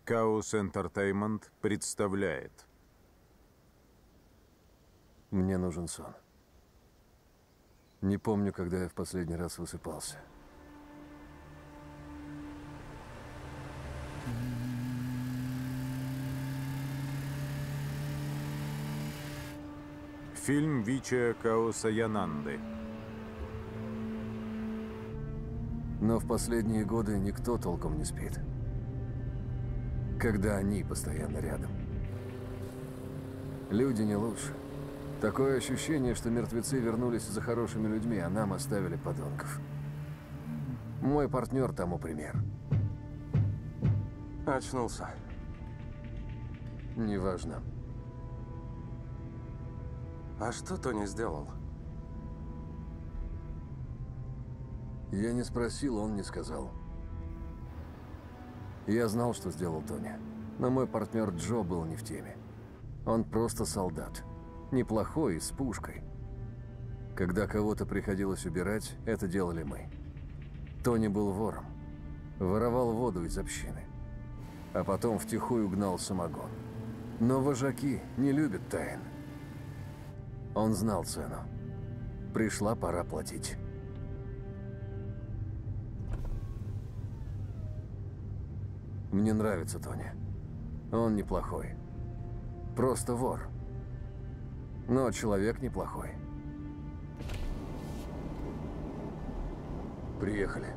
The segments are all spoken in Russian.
Chaos Entertainment представляет. Мне нужен сон. Не помню, когда я в последний раз высыпался. Фильм Вичия Каосаянанды. Но в последние годы никто толком не спит. Когда они постоянно рядом. Люди не лучше. Такое ощущение, что мертвецы вернулись за хорошими людьми, а нам оставили подонков. Мой партнер тому пример. Очнулся. Неважно. А что Тони сделал? Я не спросил, он не сказал. Я знал, что сделал Тони. Но мой партнер Джо был не в теме. Он просто солдат. Неплохой и с пушкой. Когда кого-то приходилось убирать, это делали мы. Тони был вором. Воровал воду из общины. А потом втихую гнал самогон. Но вожаки не любят тайн. Он знал цену. Пришла пора платить. Мне нравится Тони. Он неплохой. Просто вор. Но человек неплохой. Приехали.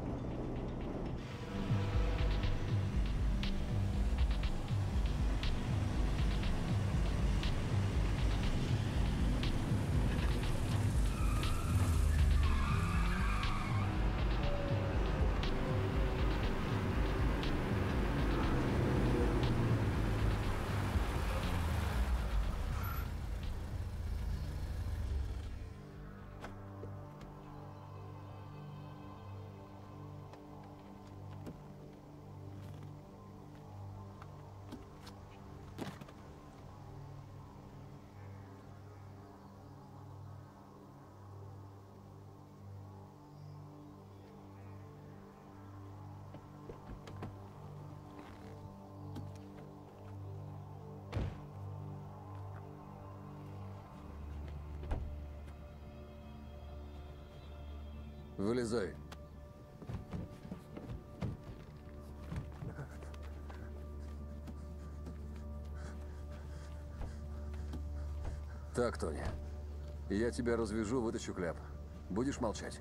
Вылезай. Так, Тони. Я тебя развяжу, вытащу кляп. Будешь молчать?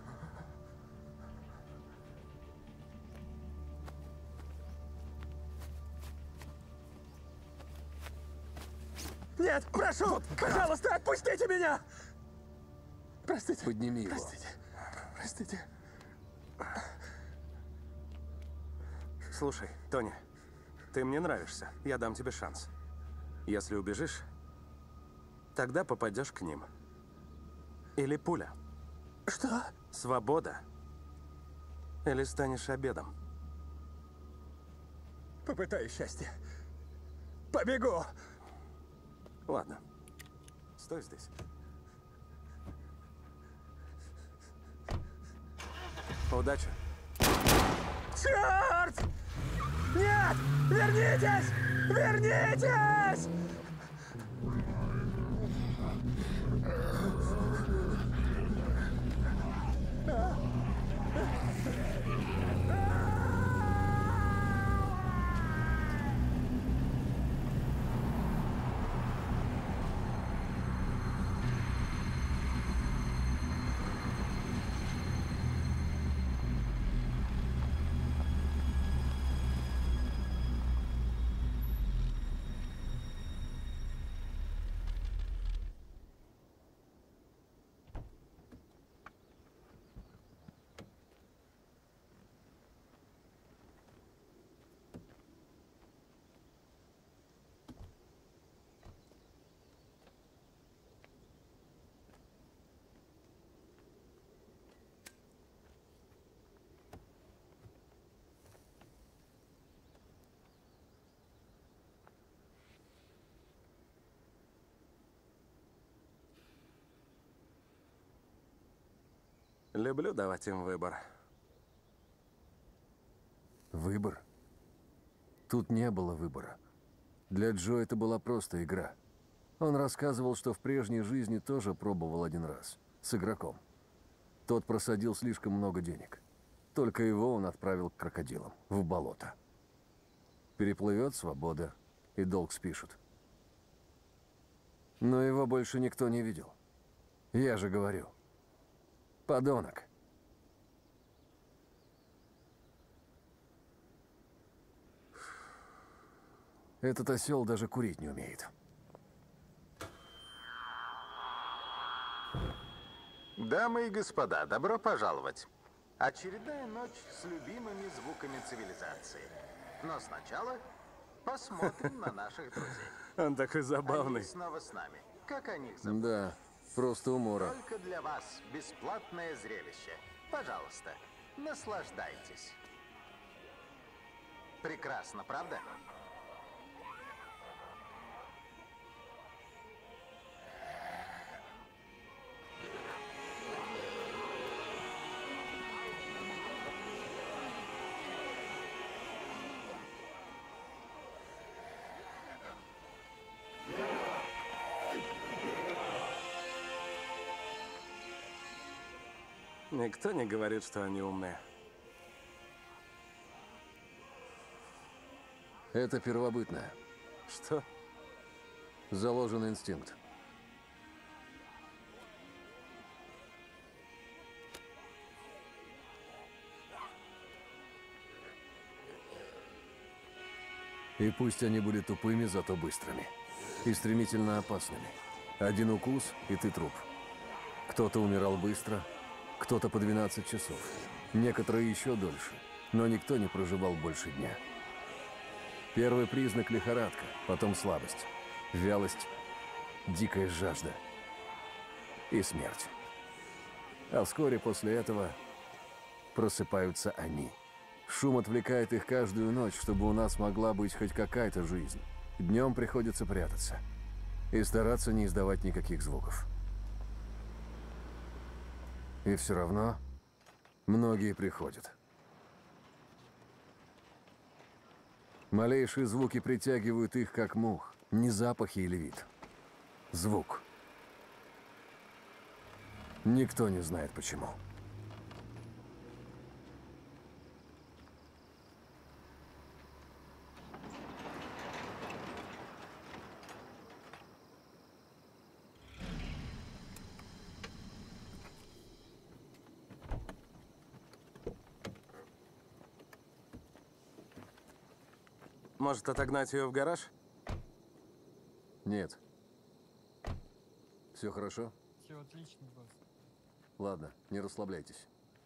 Нет, прошу! Пожалуйста, отпустите меня! Простите. Подними его. Простите. Простите. Слушай, Тони, ты мне нравишься. Я дам тебе шанс. Если убежишь, тогда попадешь к ним. Или пуля. Что? Свобода. Или станешь обедом. Попытаюсь счастье. Побегу! Ладно. Стой здесь. Удачи. Черт! Нет! Вернитесь! Вернитесь! Люблю давать им выбор. Выбор? Тут не было выбора. Для Джо это была просто игра. Он рассказывал, что в прежней жизни тоже пробовал один раз. С игроком. Тот просадил слишком много денег. Только его он отправил к крокодилам, в болото. Переплывет — свобода, и долг спишут. Но его больше никто не видел. Я же говорю. Подонок. Этот осел даже курить не умеет. Дамы и господа, добро пожаловать. Очередная ночь с любимыми звуками цивилизации. Но сначала посмотрим на наших друзей. Он такой Они забавный. снова с нами. Как о них зовут? Да, просто умора. Только для вас бесплатное зрелище. Пожалуйста, наслаждайтесь. Прекрасно, правда? Никто не говорит, что они умные. Это первобытное. Что? Заложенный инстинкт. И пусть они были тупыми, зато быстрыми. И стремительно опасными. Один укус, и ты труп. Кто-то умирал быстро, кто-то по 12 часов. Некоторые еще дольше, но никто не проживал больше дня. Первый признак — лихорадка, потом слабость, вялость, дикая жажда и смерть. А вскоре после этого просыпаются они. Шум отвлекает их каждую ночь, чтобы у нас могла быть хоть какая-то жизнь. Днем приходится прятаться и стараться не издавать никаких звуков. И все равно многие приходят. Малейшие звуки притягивают их, как мух. Не запахи или вид. Звук. Никто не знает почему. Может, отогнать ее в гараж? Нет. Все хорошо? Все отлично, босс. Ладно, не расслабляйтесь.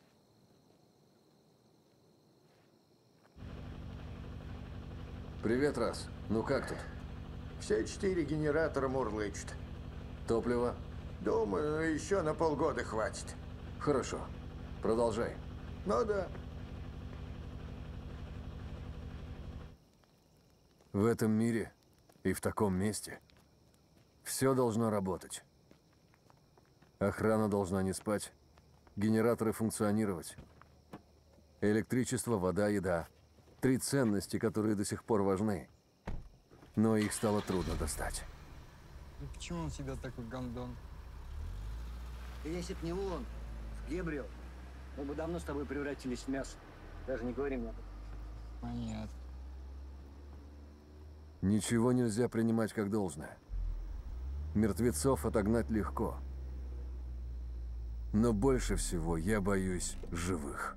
Привет, Раз. Ну как тут? Все 4 генератора мурлычут. Топливо? Думаю, еще на полгода хватит. Хорошо. Продолжай. Ну да. В этом мире и в таком месте все должно работать. Охрана должна не спать, генераторы функционировать. Электричество, вода, еда. 3 ценности, которые до сих пор важны. Но их стало трудно достать. Ну почему у тебя такой гандон? Если б не он, с Гебриэл, мы бы давно с тобой превратились в мясо. Даже не говори мне об этом. Понятно. Ничего нельзя принимать как должное. Мертвецов отогнать легко. Но больше всего я боюсь живых.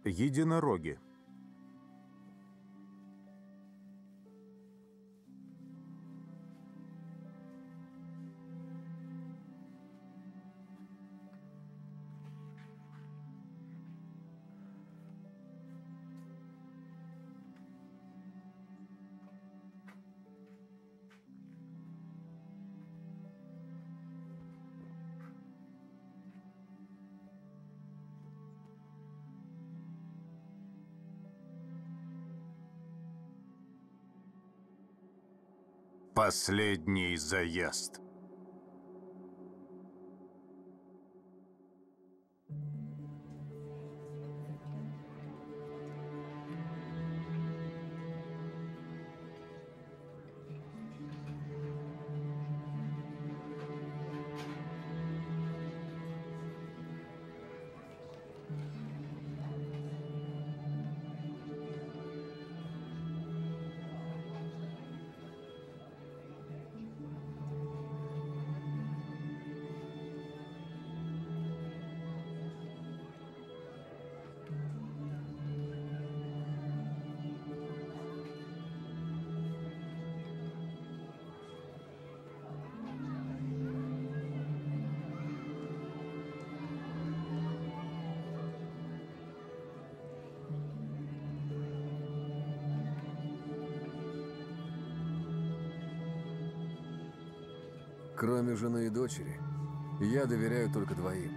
Единороги. Последний заезд. Кроме жены и дочери, я доверяю только двоим.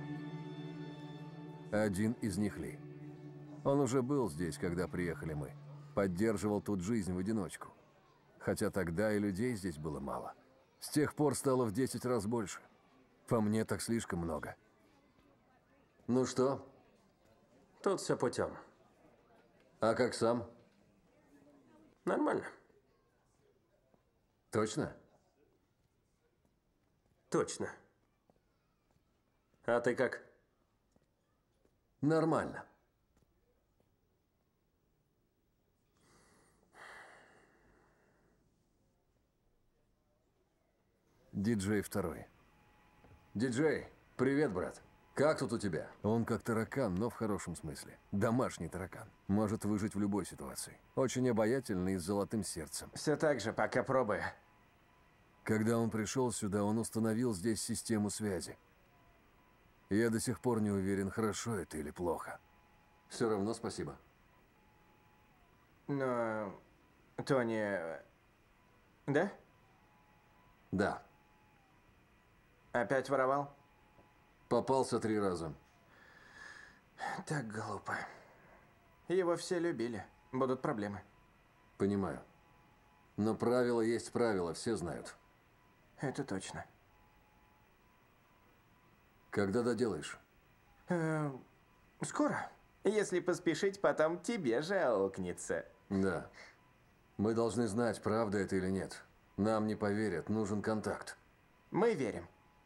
Один из них Ли. Он уже был здесь, когда приехали мы. Поддерживал тут жизнь в одиночку. Хотя тогда и людей здесь было мало. С тех пор стало в 10 раз больше. По мне, так слишком много. Ну что? Тут все путем. А как сам? Нормально. Точно? Точно. А ты как? Нормально. Диджей второй. Диджей, привет, брат. Как тут у тебя? Он как таракан, но в хорошем смысле. Домашний таракан. Может выжить в любой ситуации. Очень обаятельный и с золотым сердцем. Все так же, пока пробую. Когда он пришел сюда, он установил здесь систему связи. Я до сих пор не уверен, хорошо это или плохо. Все равно спасибо. Но... Тони... Да? Да. Опять воровал? Попался 3 раза. Так глупо. Его все любили. Будут проблемы. Понимаю. Но правило есть правило, все знают. Это точно. Когда доделаешь? Скоро. Если поспешить, потом тебе же аукнется. Да. Мы должны знать, правда это или нет. Нам не поверят, нужен контакт. Мы верим.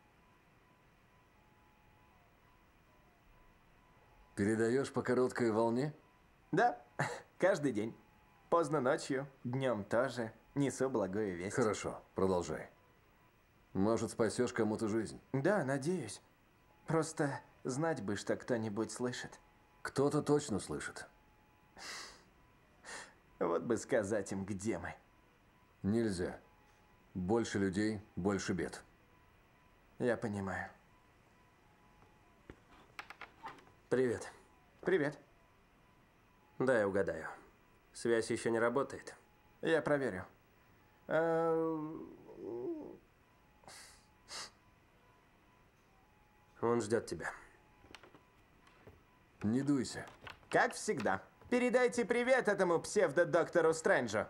Передаешь по короткой волне? Да, каждый день. Поздно ночью, днем тоже. Несу благую весть. Хорошо, продолжай. Может, спасешь кому-то жизнь. Да, надеюсь. Просто знать бы, что кто-нибудь слышит. Кто-то точно слышит. Вот бы сказать им, где мы. Нельзя. Больше людей, больше бед. Я понимаю. Привет. Привет. Дай угадаю. Связь еще не работает. Я проверю. Он ждет тебя. Не дуйся. Как всегда. Передайте привет этому псевдо-доктору Стрэнджу.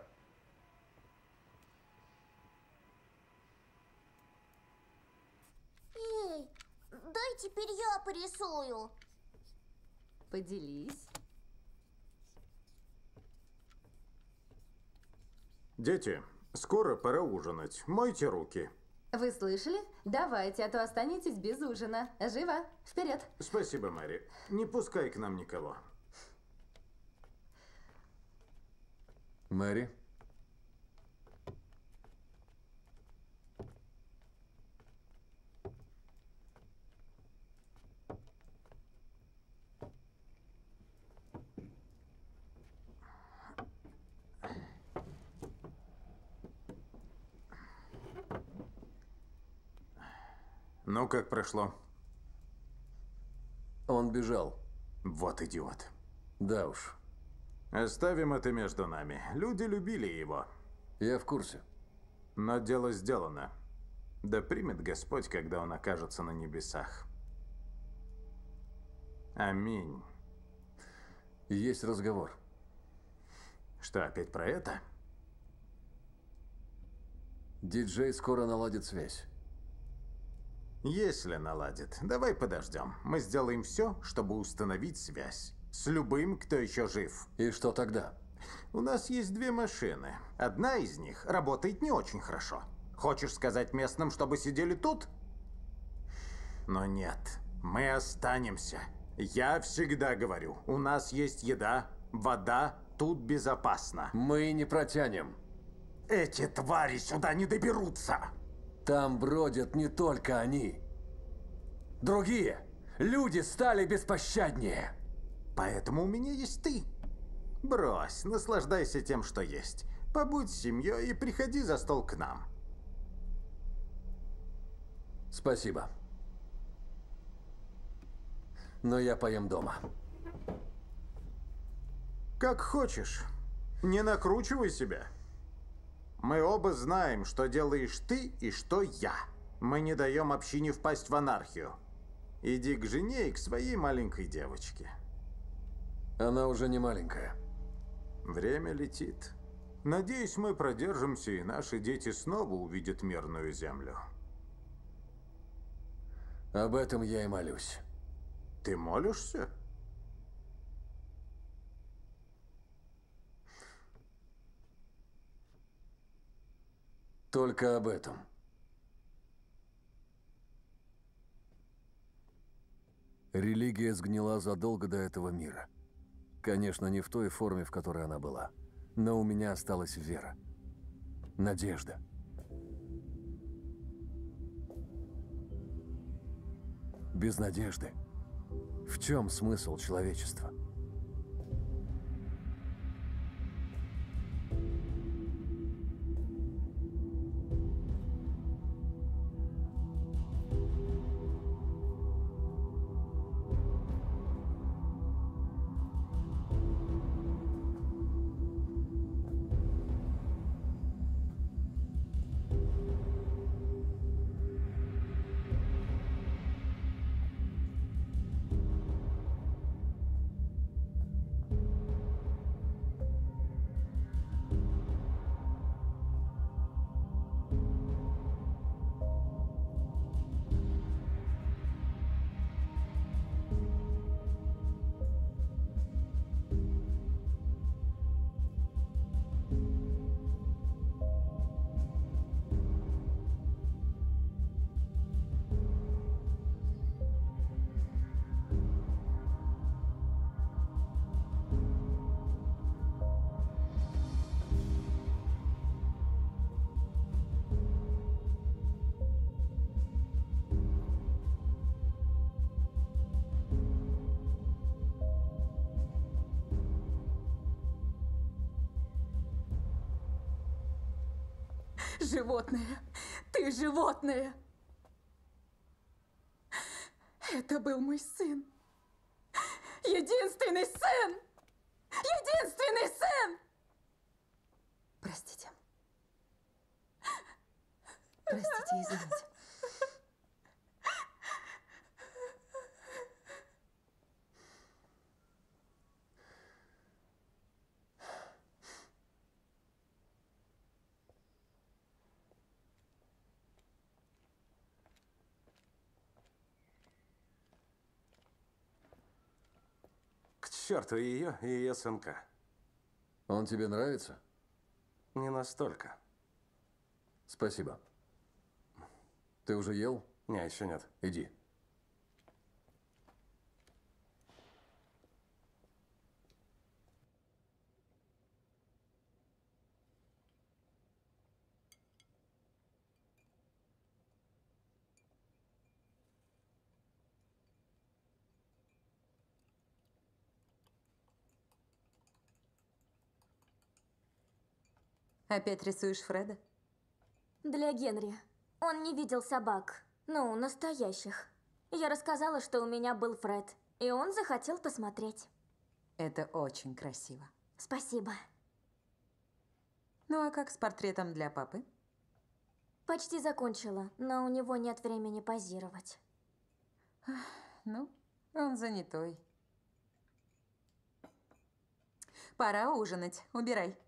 Эй, дай теперь я порисую. Поделись. Дети, скоро пора ужинать. Мойте руки. Вы слышали? Давайте, а то останетесь без ужина. Живо, вперед. Спасибо, Мэри. Не пускай к нам никого. Мэри? Ну, как прошло? Он бежал. Вот идиот. Да уж. Оставим это между нами. Люди любили его. Я в курсе. Но дело сделано. Да примет Господь, когда он окажется на небесах. Аминь. Есть разговор. Что, опять про это? Диджей скоро наладит связь. Если наладит, давай подождем. Мы сделаем все, чтобы установить связь. С любым, кто еще жив. И что тогда? У нас есть 2 машины. Одна из них работает не очень хорошо. Хочешь сказать местным, чтобы сидели тут? Но нет, мы останемся. Я всегда говорю, у нас есть еда, вода, тут безопасно. Мы не протянем. Эти твари сюда не доберутся. Там бродят не только они. Другие. Люди стали беспощаднее. Поэтому у меня есть ты. Брось, наслаждайся тем, что есть. Побудь с семьей и приходи за стол к нам. Спасибо. Но я поем дома. Как хочешь. Не накручивай себя. Мы оба знаем, что делаешь ты и что я. Мы не даем общине впасть в анархию. Иди к жене и к своей маленькой девочке. Она уже не маленькая. Время летит. Надеюсь, мы продержимся, и наши дети снова увидят мирную землю. Об этом я и молюсь. Ты молишься? Только об этом. Религия сгнила задолго до этого мира. Конечно, не в той форме, в которой она была. Но у меня осталась вера. Надежда. Без надежды. В чем смысл человечества? Животное! Ты животное! Это был мой сын. Единственный сын! Единственный сын! Простите. Простите, извините. К черту ее и ее сынка. Он тебе нравится? Не настолько. Спасибо. Ты уже ел? Не, еще нет. Иди. Опять рисуешь Фреда? Для Генри. Он не видел собак. Ну, настоящих. Я рассказала, что у меня был Фред, и он захотел посмотреть. Это очень красиво. Спасибо. Ну а как с портретом для папы? Почти закончила, но у него нет времени позировать. Ну, он занятой. Пора ужинать. Убирай.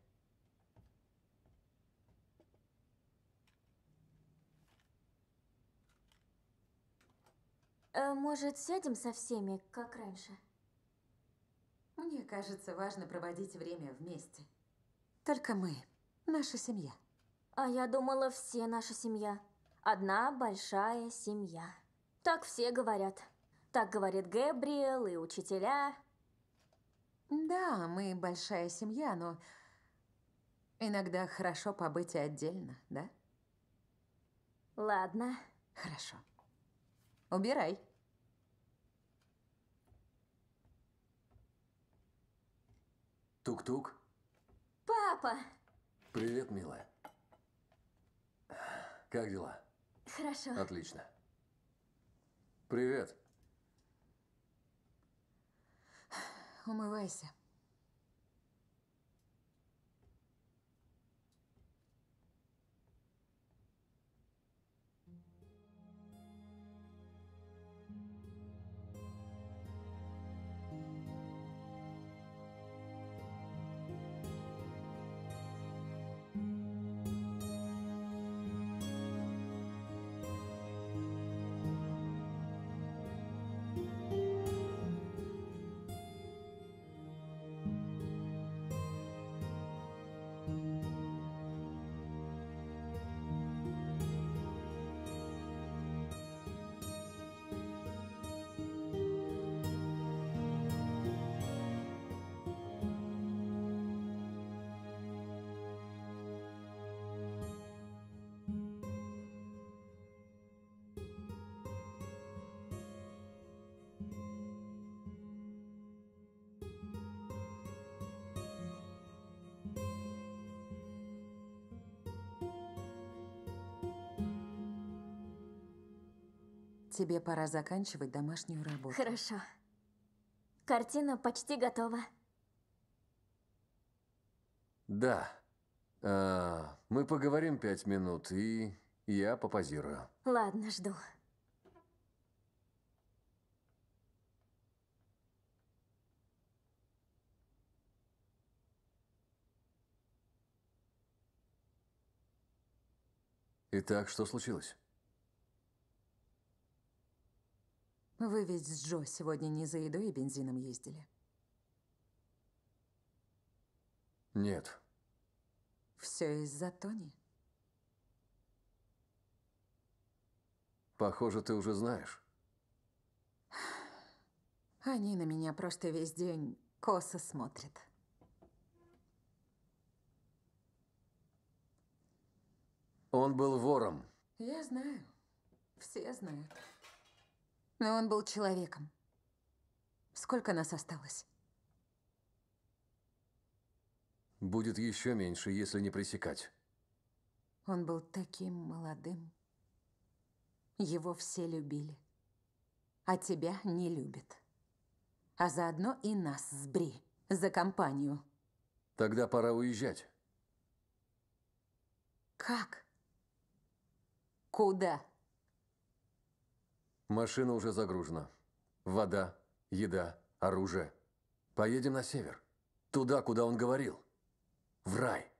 Может, сядем со всеми, как раньше? Мне кажется, важно проводить время вместе. Только мы, наша семья. А я думала, все наша семья. Одна большая семья. Так все говорят. Так говорит Гэбриэл и учителя. Да, мы большая семья, но иногда хорошо побыть отдельно, да? Ладно. Хорошо. Убирай. Тук-тук. Папа! Привет, милая. Как дела? Хорошо. Отлично. Привет. Умывайся. Тебе пора заканчивать домашнюю работу. Хорошо. Картина почти готова. Да. Мы поговорим 5 минут, и я попозирую. Ладно, жду. Итак, что случилось? Вы ведь с Джо сегодня не за едой и бензином ездили? Нет. Все из-за Тони? Похоже, ты уже знаешь. Они на меня просто весь день косо смотрят. Он был вором. Я знаю. Все знают. Но он был человеком. Сколько нас осталось? Будет еще меньше, если не пресекать. Он был таким молодым. Его все любили. А тебя не любят. А заодно и нас с Бри. За компанию. Тогда пора уезжать. Как? Куда? Машина уже загружена. Вода, еда, оружие. Поедем на север. Туда, куда он говорил. В рай.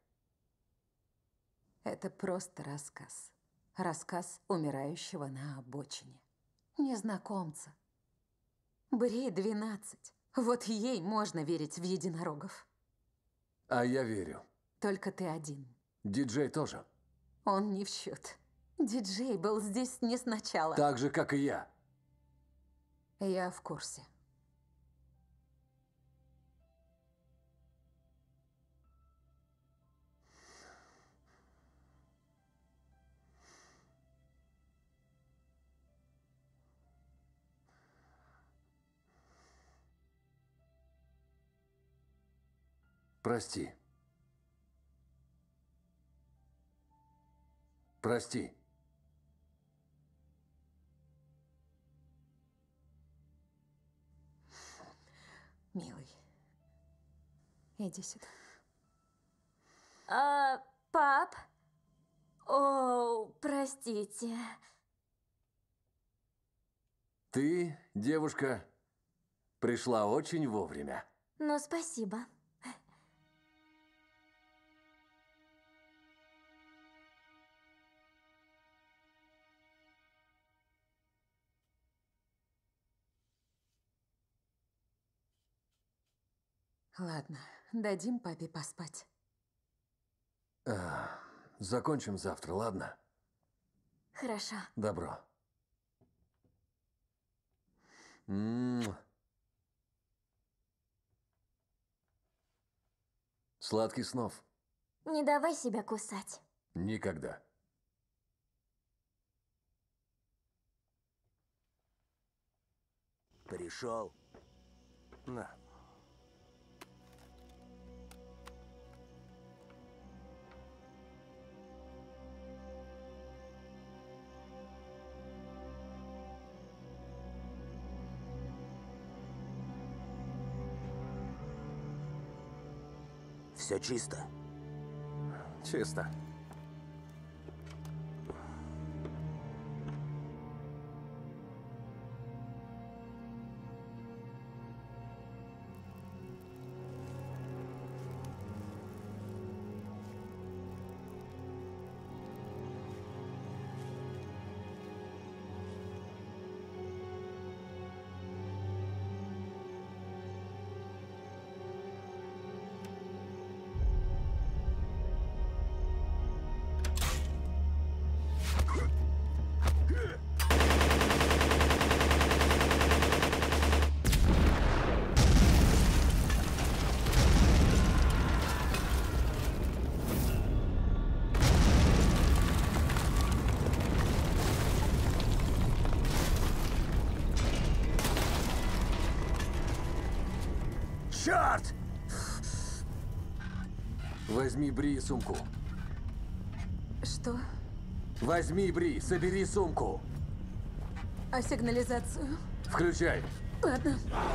Это просто рассказ. Рассказ умирающего на обочине. Незнакомца. Бри 12. Вот ей можно верить в единорогов. А я верю. Только ты один. Диджей тоже. Он не в счет. Диджей был здесь не сначала. Так же, как и я. Я в курсе. Прости. Прости. Иди сюда. Пап? О, простите. Ты, девушка, пришла очень вовремя. Ну, спасибо. Ладно, дадим папе поспать. Закончим завтра, ладно? Хорошо. Добро. Сладких снов. Не давай себя кусать. Никогда. Пришел. На. Все чисто? Чисто. Черт! Возьми Бри и сумку. Что? Возьми Бри, собери сумку. А сигнализацию? Включай. Ладно.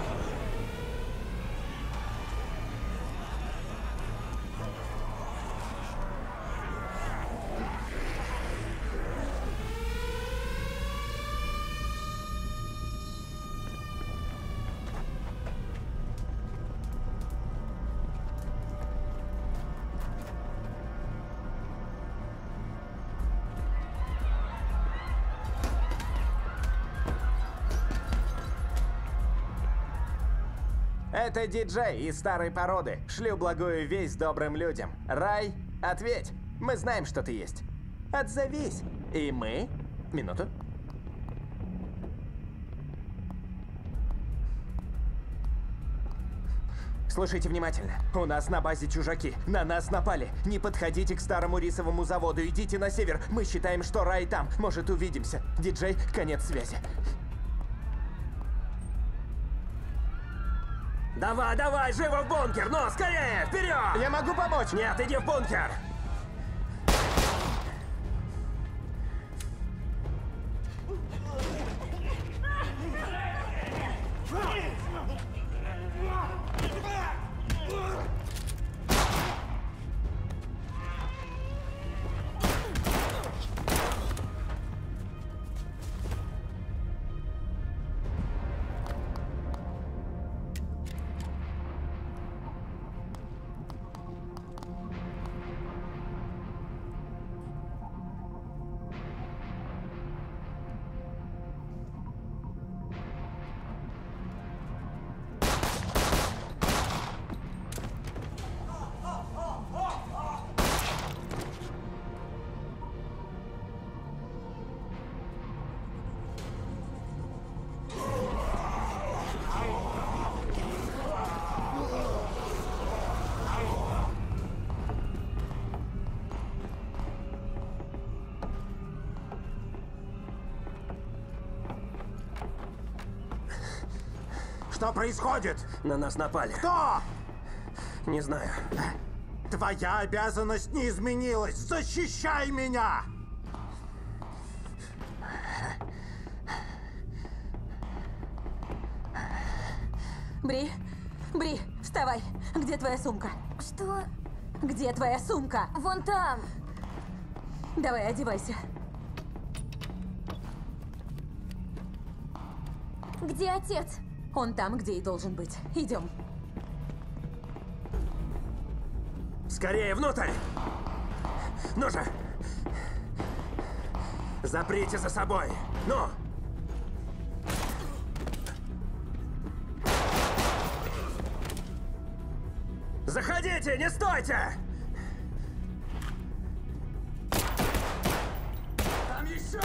Это диджей из старой породы. Шлю благую весть добрым людям. Рай, ответь. Мы знаем, что ты есть. Отзовись. И мы... Минуту. Слушайте внимательно. У нас на базе чужаки. На нас напали. Не подходите к старому рисовому заводу. Идите на север. Мы считаем, что Рай там. Может, увидимся. Диджей, конец связи. Давай, давай, живо в бункер! Ну, скорее, вперед! Я могу помочь! Нет, иди в бункер! Что происходит? На нас напали. Кто? Не знаю. Твоя обязанность не изменилась. Защищай меня! Бри, Бри, Вставай! Где твоя сумка? Что? Где твоя сумка? Вон там. Давай, одевайся. Где отец? Он там, где и должен быть. Идем. Скорее внутрь! Ну же! Заприте за собой! Ну! Заходите, не стойте! Там еще!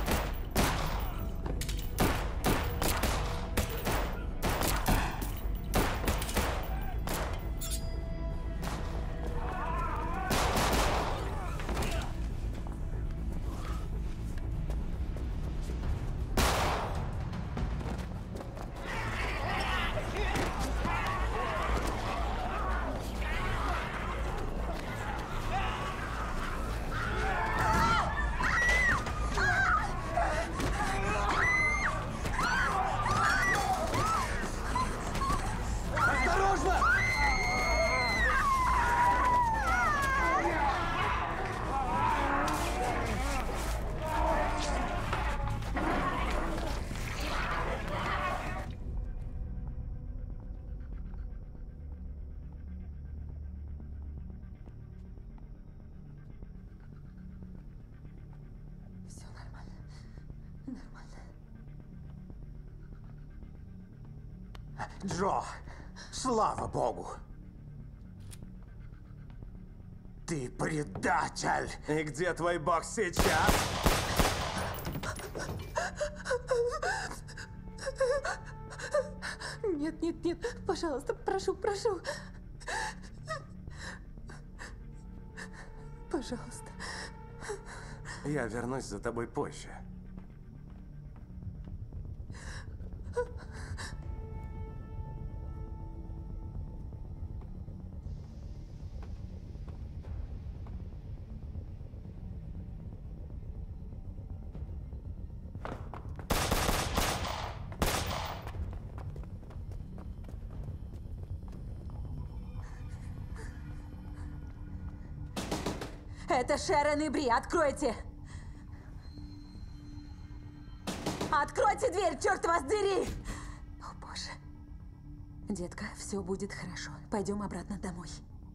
Джо, слава богу. Ты предатель. И где твой бог сейчас? Нет, нет, нет, пожалуйста, прошу, прошу. Пожалуйста. Я вернусь за тобой позже. Это Шерон и Бри, откройте! Откройте дверь, черт вас дери! О, боже. Детка, все будет хорошо. Пойдем обратно домой.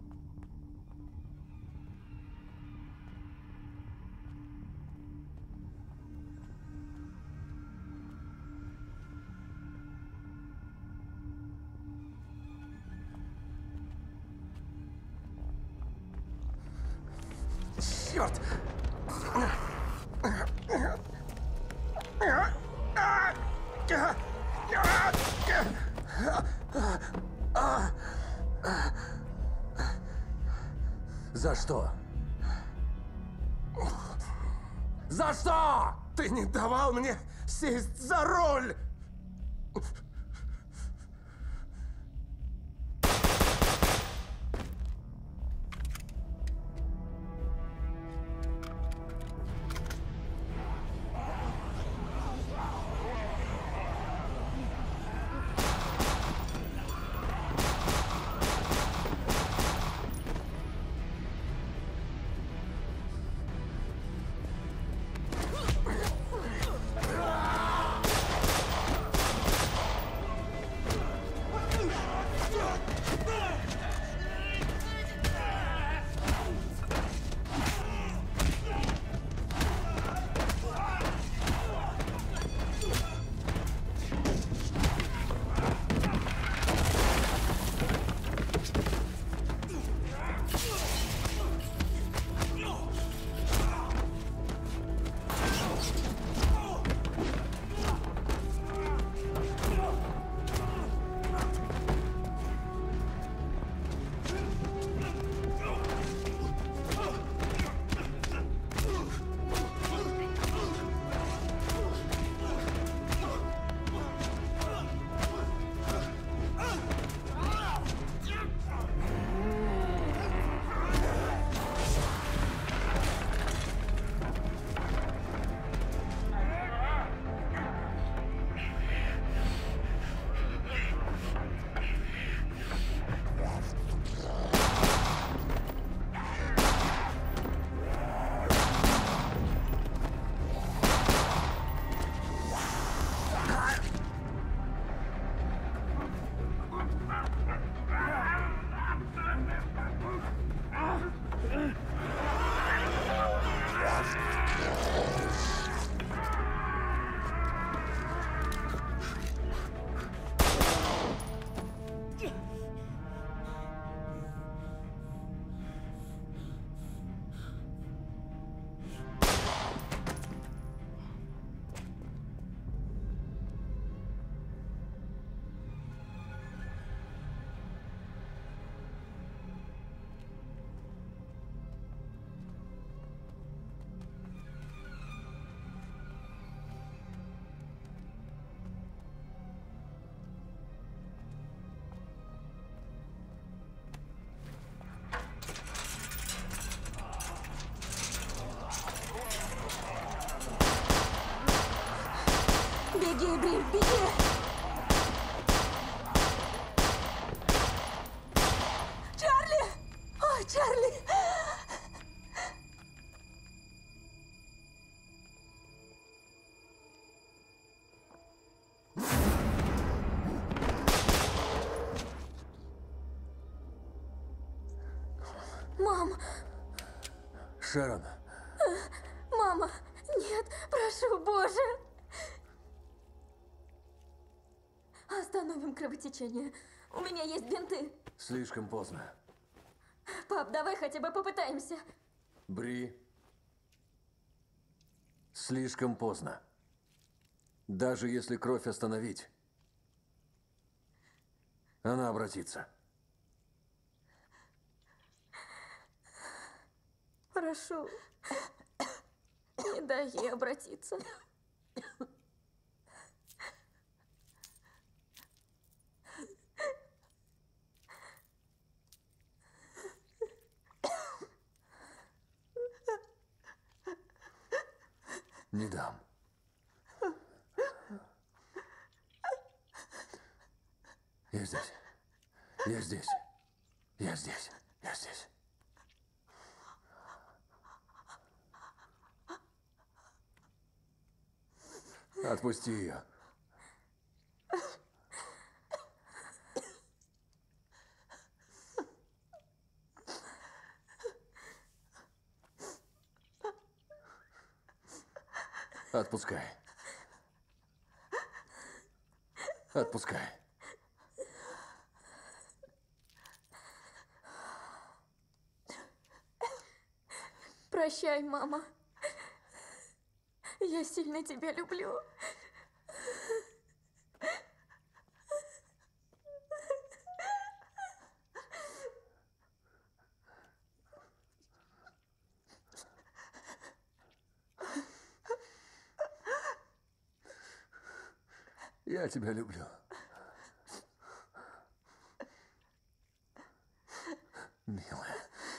Черт! За что? За что? Ты не давал мне сесть за руль! Гейбриэль, беги! Чарли! Ой, Чарли! Мам! Шерон, Мама! Нет, прошу, Боже! Остановим кровотечение. У меня есть бинты. слишком поздно. Пап, давай хотя бы попытаемся. Бри, слишком поздно. Даже если кровь остановить, она обратится. Прошу, не дай ей обратиться. Не дам. Я здесь. Я здесь. Я здесь. Я здесь. Отпусти ее. Отпускай. Отпускай. Прощай, мама. Я сильно тебя люблю. Я тебя люблю. Милая.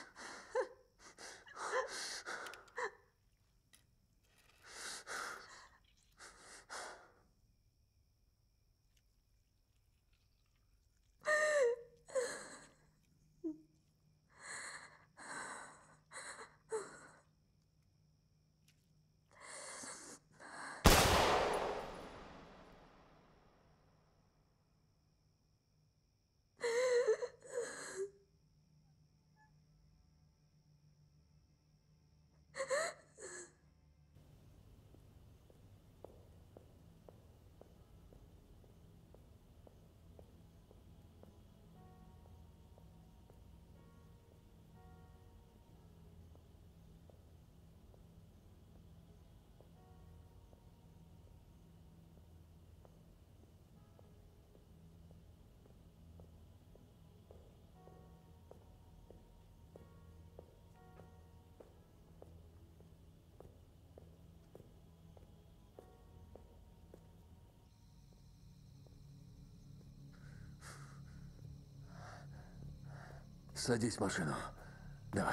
Садись в машину. Давай.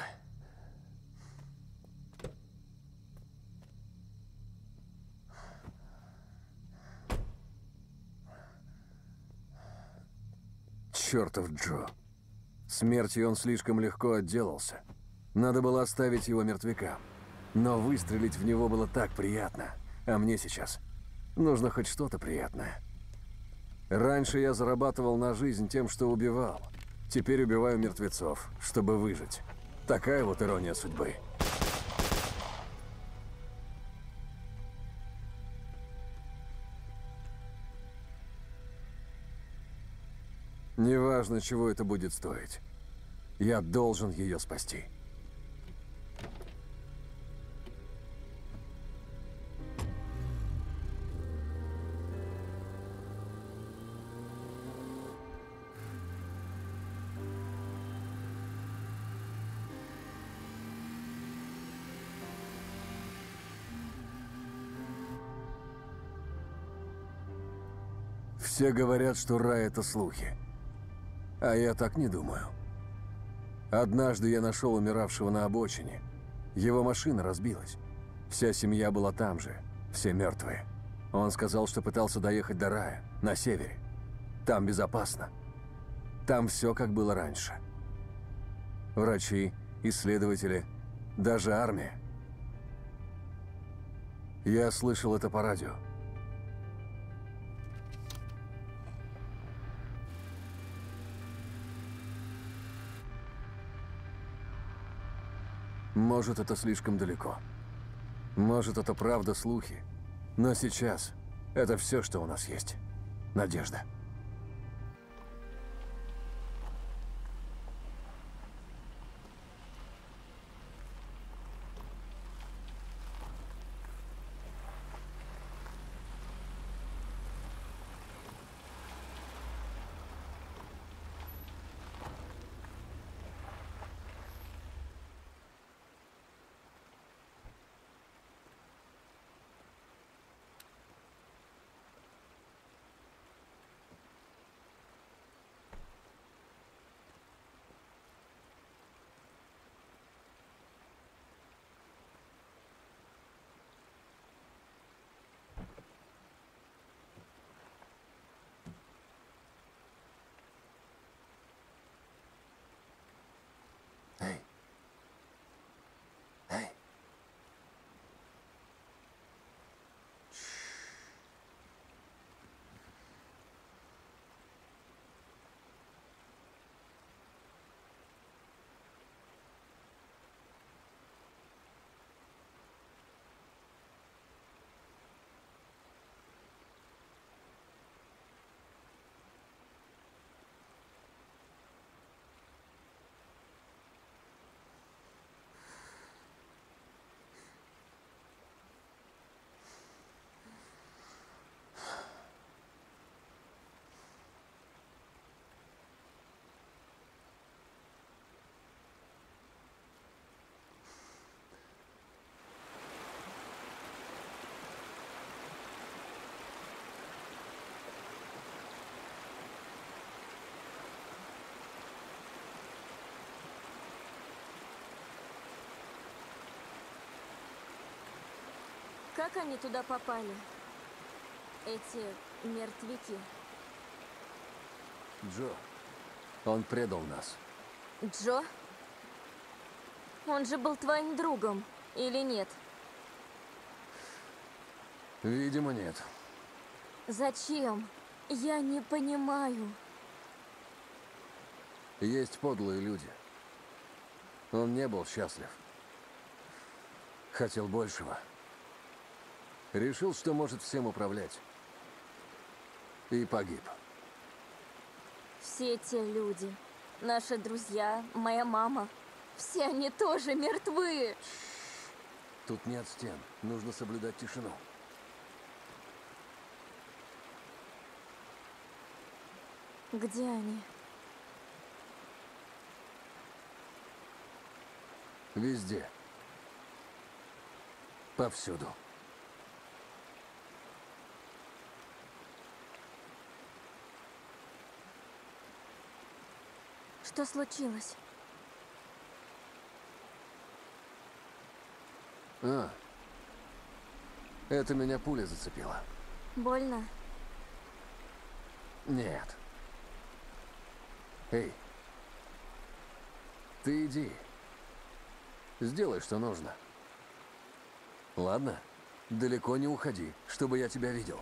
Чертов Джо. Смертью он слишком легко отделался. Надо было оставить его мертвякам. Но выстрелить в него было так приятно. А мне сейчас нужно хоть что-то приятное. Раньше я зарабатывал на жизнь тем, что убивал. Теперь убиваю мертвецов, чтобы выжить. Такая вот ирония судьбы. Неважно, чего это будет стоить. Я должен ее спасти. Все говорят, что рай – это слухи. А я так не думаю. Однажды я нашел умиравшего на обочине. Его машина разбилась. Вся семья была там же, все мертвые. Он сказал, что пытался доехать до рая, на севере. Там безопасно. Там все как было раньше. Врачи, исследователи, даже армия. Я слышал это по радио. Может, это слишком далеко. Может, это правда слухи. Но сейчас это все, что у нас есть. Надежда. Как они туда попали? Эти мертвяки. Джо, он предал нас. Джо? Он же был твоим другом, или нет? Видимо, нет. Зачем? Я не понимаю. Есть подлые люди. Он не был счастлив. Хотел большего. Решил, что может всем управлять. И погиб. Все те люди, наши друзья, моя мама, все они тоже мертвы. Тут нет стен. Нужно соблюдать тишину. Где они? Везде. Повсюду. Что случилось? Это меня пуля зацепила. Больно? Нет. Эй. Ты иди. Сделай, что нужно. Ладно? Далеко не уходи, чтобы я тебя видел.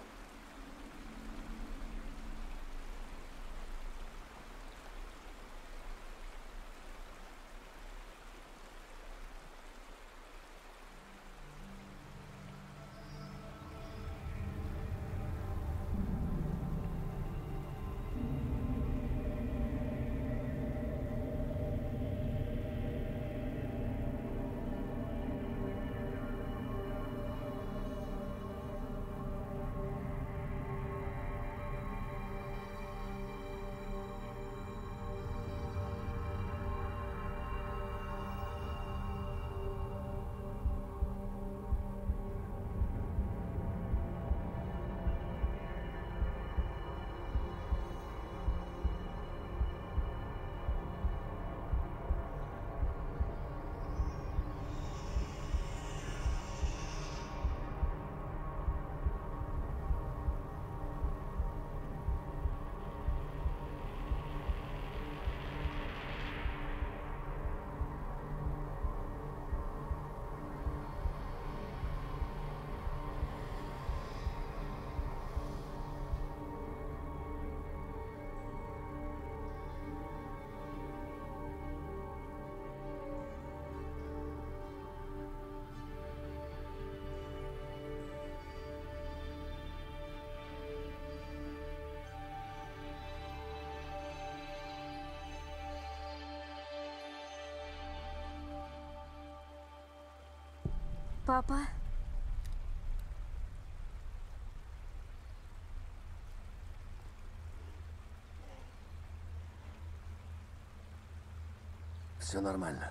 Папа? Все нормально.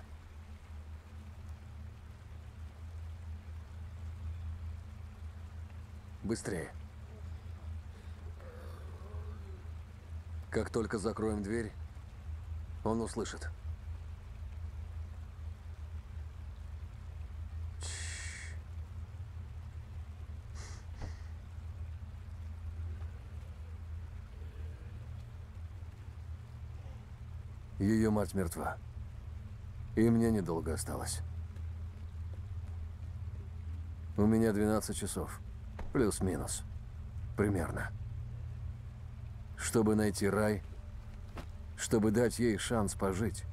Быстрее. Как только закроем дверь, он услышит. Ее мать мертва. И мне недолго осталось. У меня 12 часов. Плюс-минус. Примерно. Чтобы найти рай, чтобы дать ей шанс пожить.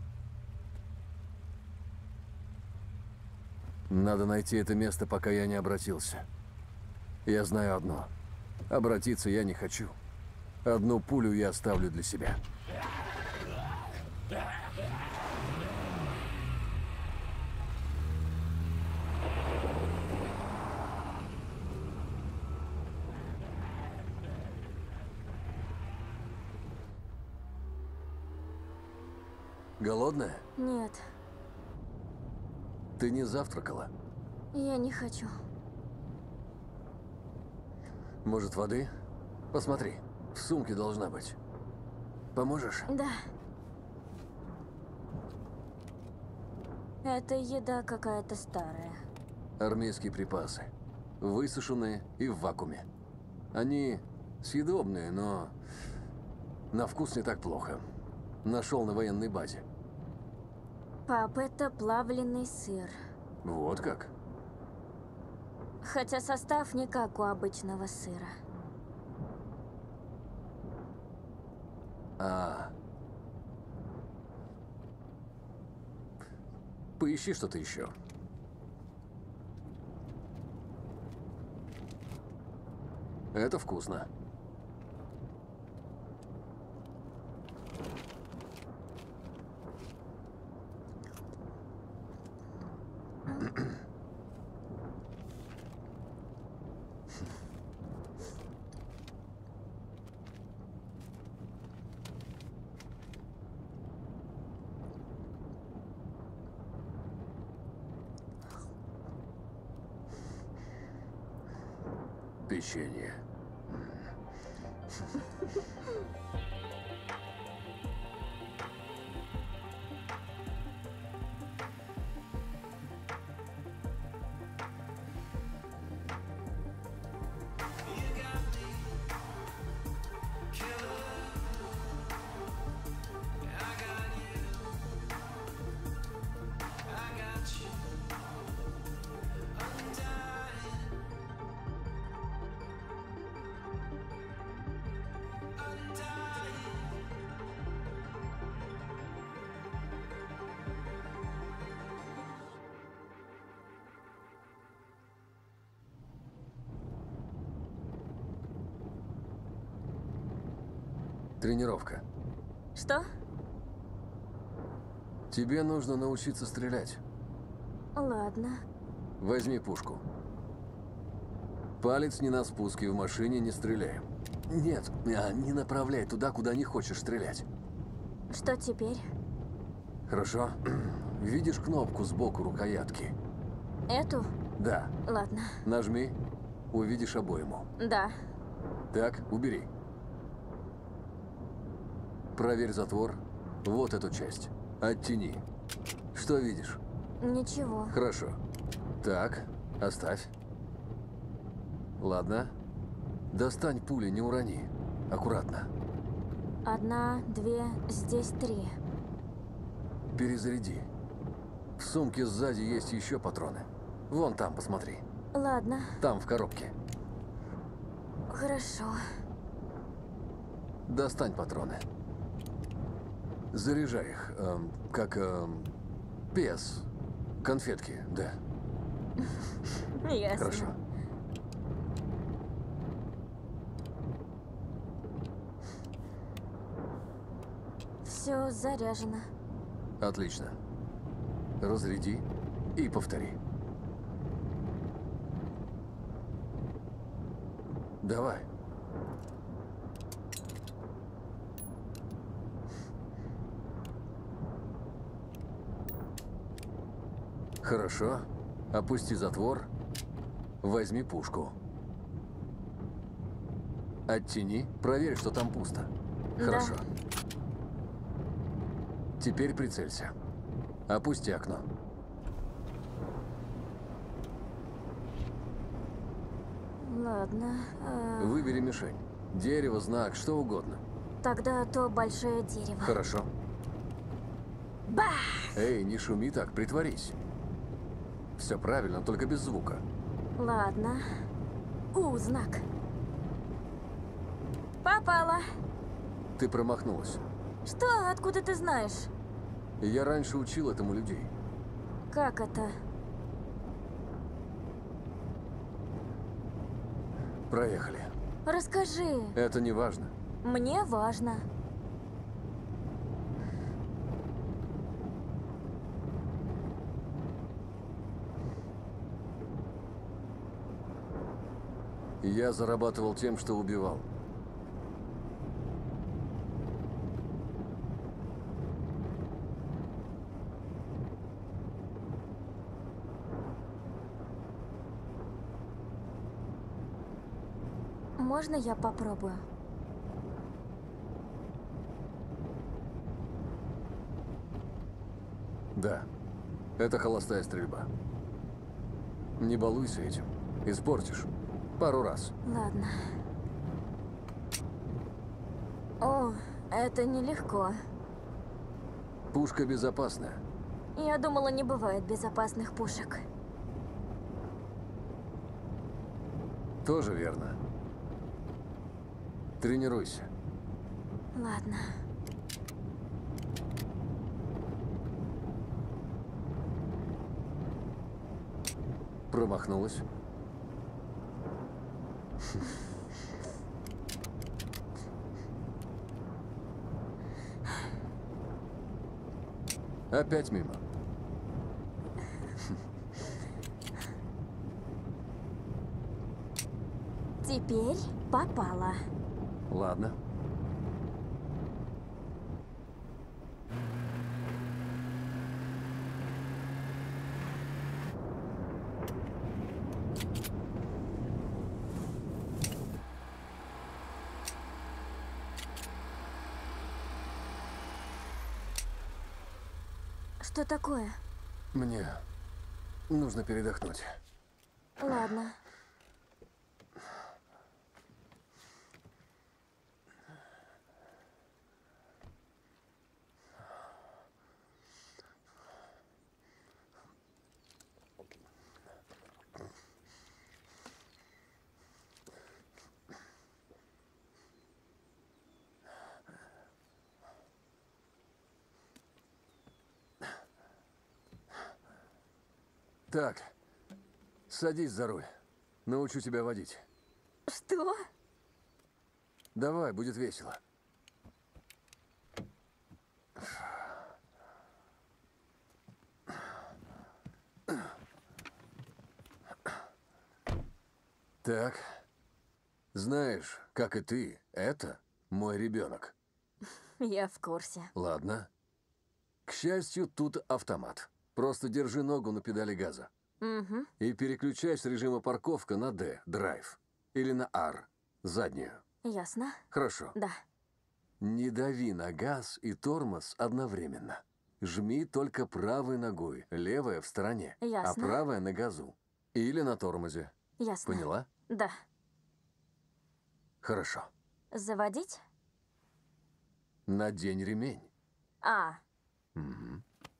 Надо найти это место, пока я не обратился. Я знаю одно. Обратиться я не хочу. Одну пулю я оставлю для себя. Голодная? Нет, Ты не завтракала? я не хочу. Может, воды? Посмотри, в сумке должна быть. Поможешь? Да. Это еда какая-то старая. Армейские припасы. Высушенные и в вакууме. Они съедобные, но на вкус не так плохо. Нашел на военной базе. Пап, это плавленый сыр. Вот как? Хотя состав не как у обычного сыра. Поищи что-то еще. Это вкусно. Печенье. Тренировка. Что? Тебе нужно научиться стрелять. Ладно. Возьми пушку. Палец не на спуске, в машине не стреляем. Нет, не направляй туда, куда не хочешь стрелять. Что теперь? Хорошо. Видишь кнопку сбоку рукоятки? Эту? Да. Ладно. Нажми, увидишь обойму. Да. Так, убери. Проверь затвор. Вот эту часть. Оттяни. Что видишь? Ничего. Хорошо. Так, оставь. Ладно. Достань пули, не урони. Аккуратно. 1, 2, здесь 3. Перезаряди. В сумке сзади есть еще патроны. Вон там, посмотри. Ладно. Там, в коробке. Хорошо. Достань патроны. Заряжай их, как пес. Конфетки, да. Ясно. Хорошо. Все заряжено. Отлично. Разряди и повтори. Давай. Хорошо. Опусти затвор. Возьми пушку. Оттяни. Проверь, что там пусто. Хорошо. Теперь прицелься. Опусти окно. Ладно. Выбери мишень. Дерево, знак, что угодно. Тогда то большое дерево. Хорошо. Бах! Эй, не шуми так, притворись. Все правильно, только без звука. Ладно. Знак. Попала. Ты промахнулась. Что? Откуда ты знаешь? Я раньше учил этому людей. Как это? Проехали. Расскажи. Это не важно. Мне важно. Я зарабатывал тем, что убивал. Можно я попробую? Да. Это холостая стрельба. Не балуйся этим. Испортишь. Пару раз. Ладно. О, это нелегко. Пушка безопасная. Я думала, не бывает безопасных пушек. Тоже верно. Тренируйся. Ладно. Промахнулась. Опять мимо. Теперь попала. Ладно. Что такое? Мне нужно передохнуть. Ладно. Так, садись за руль. Научу тебя водить. Что? Давай, будет весело. Так, знаешь, как и ты, это мой ребенок. Я в курсе. Ладно. К счастью, тут автомат. Просто держи ногу на педали газа. Угу. И переключай с режима парковка на D, драйв. Или на R, заднюю. Ясно? Хорошо. Да. Не дави на газ и тормоз одновременно. Жми только правой ногой, левая в стороне, Ясно. а правая на газу. Или на тормозе. Ясно. Поняла? Да. Хорошо. Заводить? Надень ремень. Угу.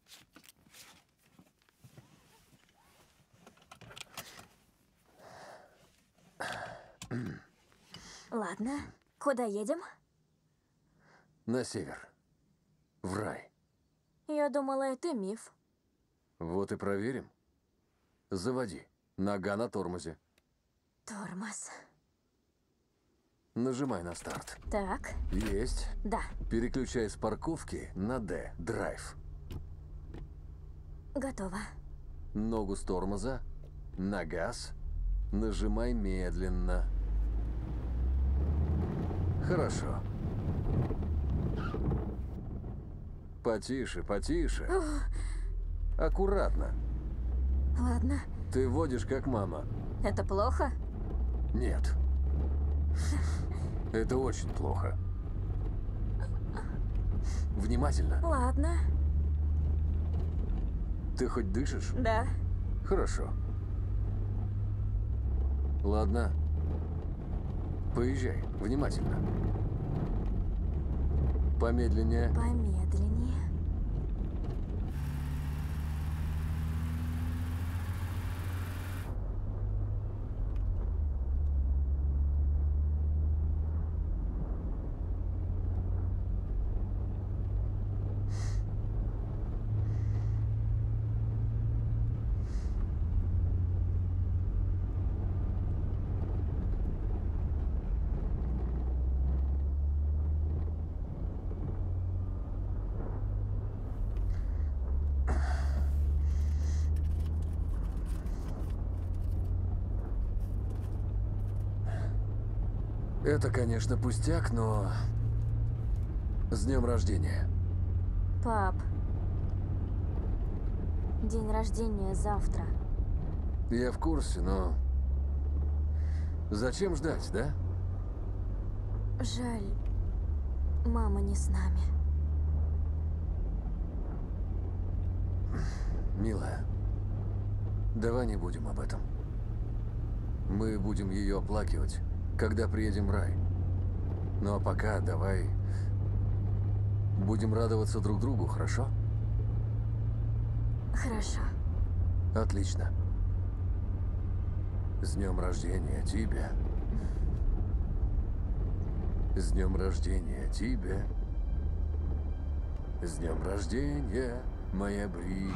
Ладно. Куда едем? На север. В рай. Я думала, это миф. Вот и проверим. Заводи. Нога на тормозе. Тормоз. Нажимай на старт. Так. Есть. Да. Переключай с парковки на D, драйв. Готово. Ногу с тормоза на газ. Нажимай медленно. Хорошо. Потише, потише. Аккуратно. Ладно. Ты водишь как мама. Это плохо? Нет. Это очень плохо. Внимательно. Ладно. Ты хоть дышишь? Да. Хорошо. Ладно. Поезжай. Внимательно. Помедленнее. Помедленнее. Это, конечно, пустяк, но... С днем рождения. Пап. День рождения завтра. Я в курсе, но... Зачем ждать, да? Жаль, мама не с нами. Милая, давай не будем об этом. Мы будем ее оплакивать, когда приедем в рай. Ну а пока давай будем радоваться друг другу, хорошо? Хорошо. Отлично. С днем рождения тебя. С днем рождения тебя. С днем рождения, моя Бри.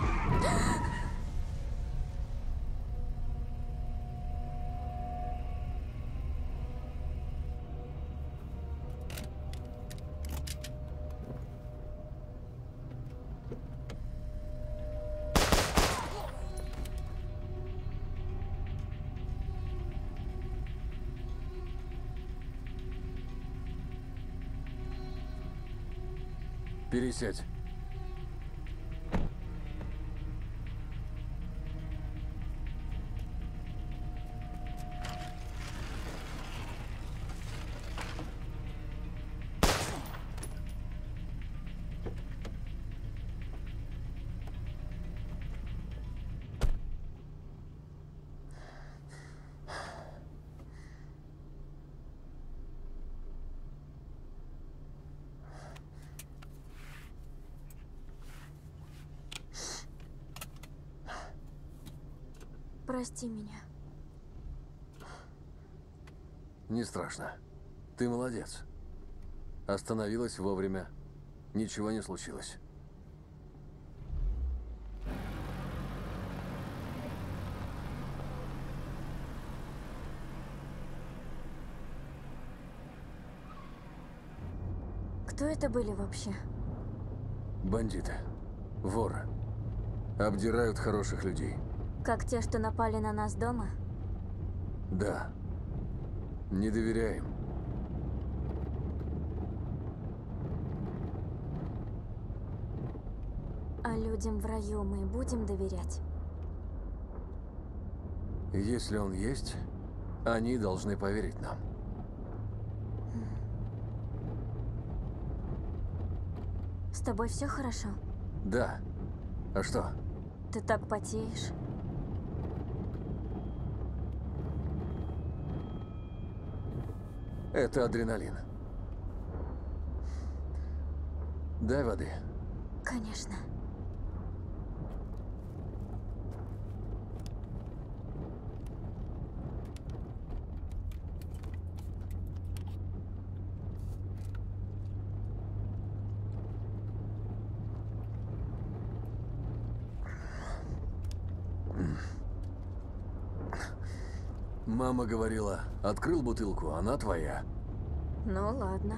Пересядь. Прости меня. Не страшно. Ты молодец. Остановилась вовремя. Ничего не случилось. Кто это были вообще? Бандиты. Воры. Обдирают хороших людей. Как те, что напали на нас дома? Да. Не доверяем. А людям в раю мы будем доверять? Если он есть, они должны поверить нам. С тобой все хорошо? Да. А что? Ты так потеешь. Это адреналин. Дай воды. Конечно. Мама говорила, открыл бутылку, она твоя. Ну ладно.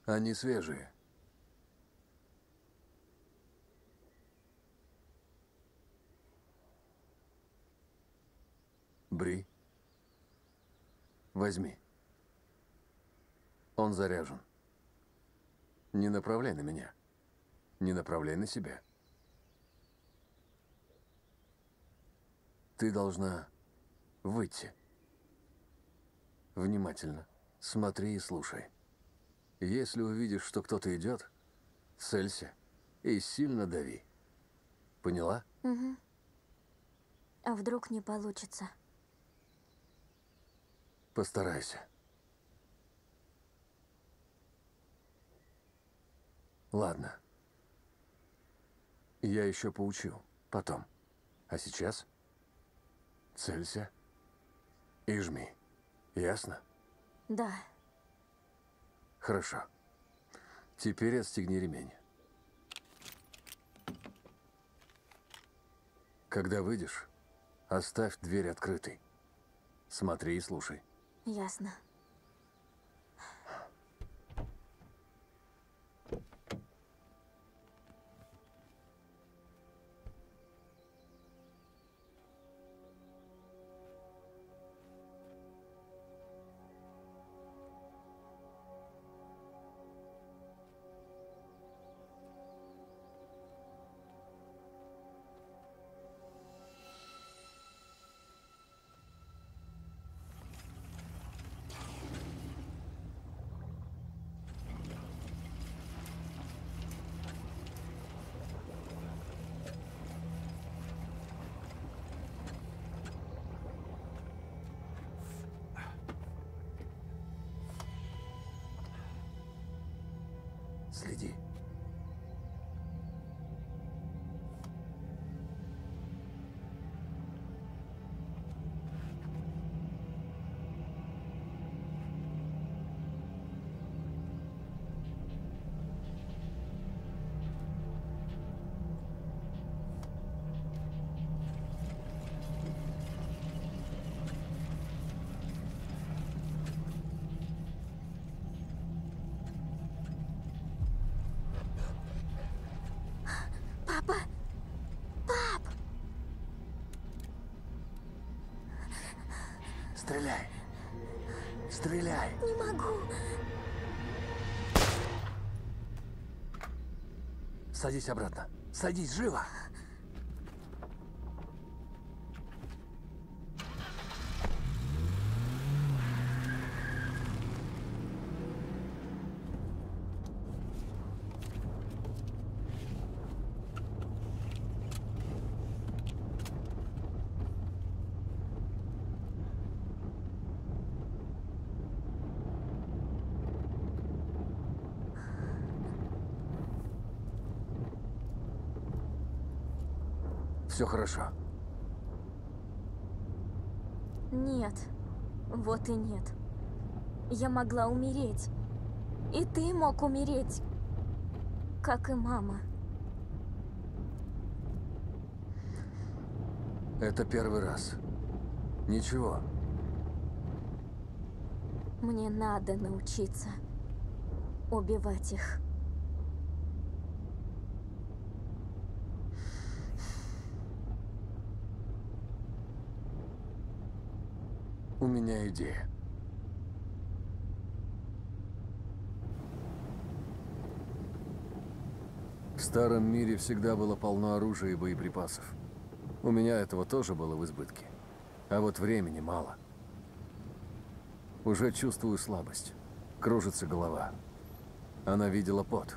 Они свежие. Бри, возьми. Он заряжен. Не направляй на меня. Не направляй на себя. Ты должна выйти. Внимательно. Смотри и слушай. Если увидишь, что кто-то идет, целься и сильно дави. Поняла? Угу. А вдруг не получится? Постарайся. Ладно. Я еще поучу. Потом. А сейчас целься и жми. Ясно? Да. Хорошо. Теперь отстегни ремень. Когда выйдешь, оставь дверь открытой. Смотри и слушай. Ясно. Следи. Папа! Пап! Стреляй! Стреляй! Не могу. Садись обратно. Садись, живо! Все хорошо. Нет. Вот и нет. Я могла умереть. И ты мог умереть. Как и мама. Это первый раз. Ничего. Мне надо научиться убивать их. У меня идея. В старом мире всегда было полно оружия и боеприпасов. У меня этого тоже было в избытке. А вот времени мало. Уже чувствую слабость. Кружится голова. Она видела пот.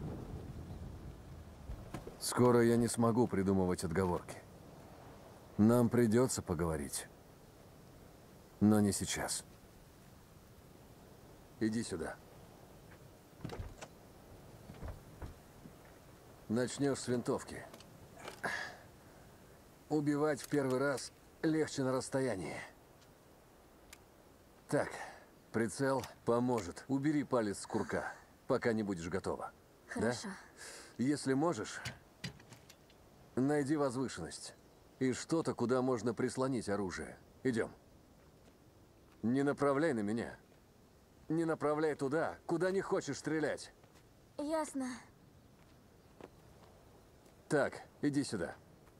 Скоро я не смогу придумывать отговорки. Нам придется поговорить. Но не сейчас. Иди сюда. Начнешь с винтовки. Убивать в первый раз легче на расстоянии. Так, прицел поможет. Убери палец с курка, пока не будешь готова. Хорошо. Да? Если можешь, найди возвышенность. И что-то, куда можно прислонить оружие. Идем. Не направляй на меня. Не направляй туда, куда не хочешь стрелять. Ясно. Так, иди сюда.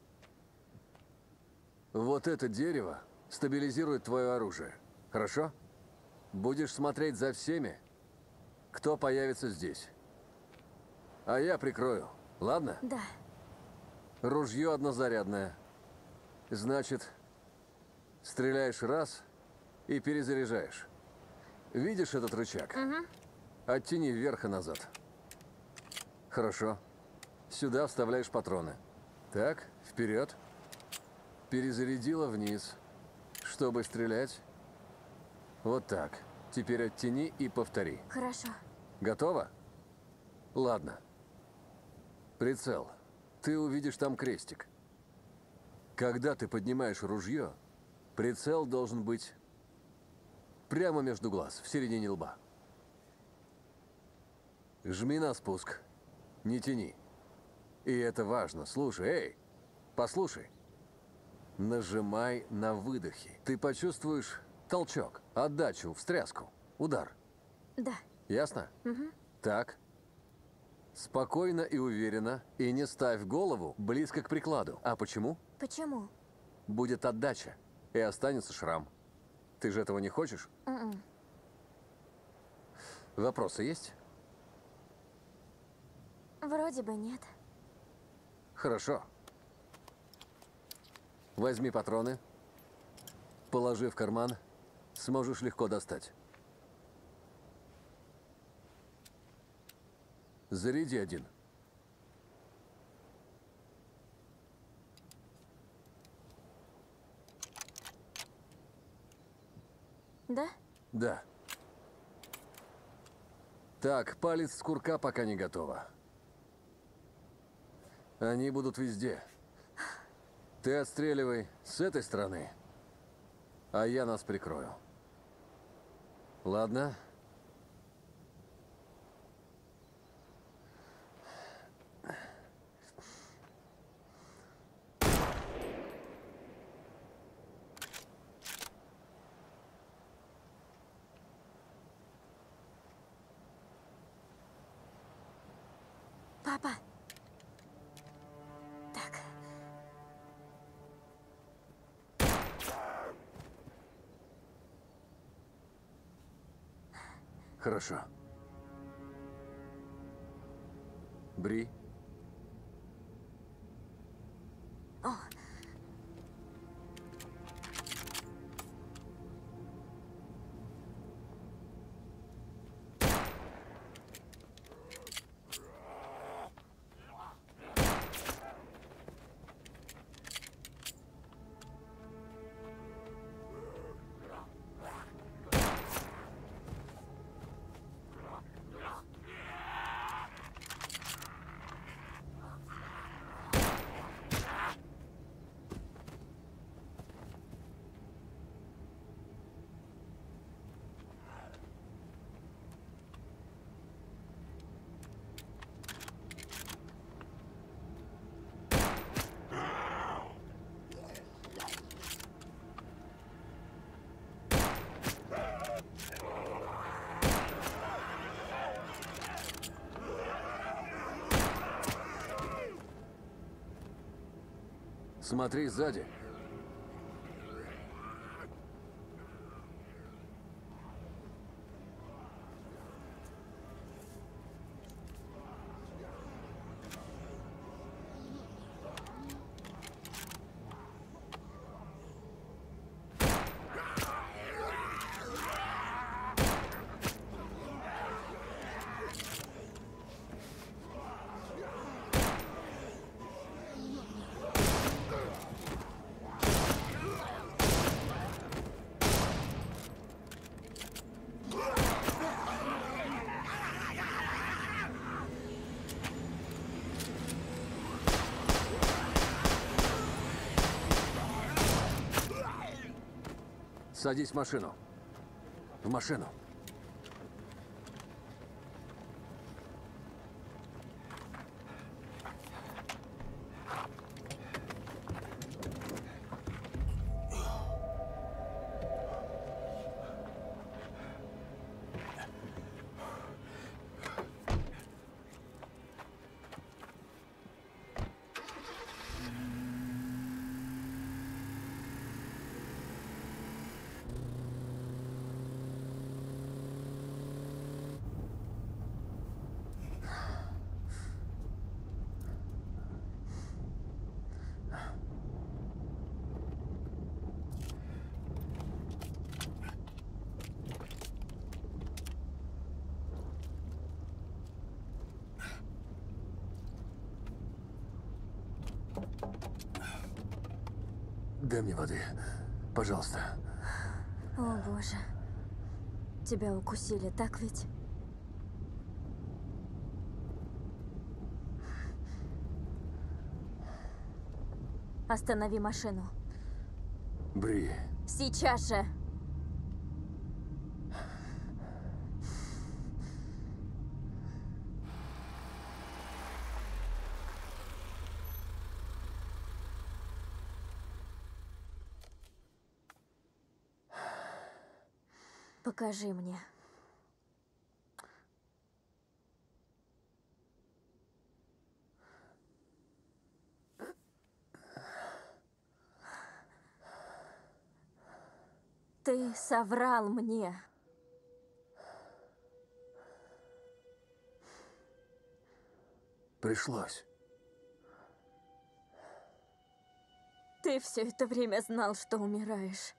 Вот это дерево стабилизирует твое оружие. Хорошо? Будешь смотреть за всеми, кто появится здесь. А я прикрою. Ладно? Да. Ружье однозарядное. Значит, стреляешь раз и перезаряжаешь. Видишь этот рычаг? Угу. Оттяни вверх и назад. Хорошо. Сюда вставляешь патроны. Так, вперед. Перезарядила вниз. Чтобы стрелять. Вот так. Теперь оттяни и повтори. Хорошо. Готово? Ладно. Прицел. Ты увидишь там крестик. Когда ты поднимаешь ружье, прицел должен быть прямо между глаз, в середине лба. Жми на спуск. Не тяни. И это важно. Слушай, эй, послушай. Нажимай на выдохе. Ты почувствуешь толчок, отдачу, встряску, удар. Да. Ясно? Угу. Так. Спокойно и уверенно. И не ставь голову близко к прикладу. А почему? Почему? Будет отдача. И останется шрам. Ты же этого не хочешь? Вопросы есть? Вроде бы нет. Хорошо. Возьми патроны. Положи в карман. Сможешь легко достать. Заряди один. Да? Да. Так, палец с курка пока не готово. Они будут везде. Ты отстреливай с этой стороны, а я нас прикрою. Ладно? Папа. Так. Хорошо. Бри. О. Смотри сзади. Садись в машину. В машину. Дай мне воды. Пожалуйста. О, боже. Тебя укусили, так ведь? Останови машину. Бри. Сейчас же. Покажи мне. Ты соврал мне. Пришлось. Ты все это время знал, что умираешь.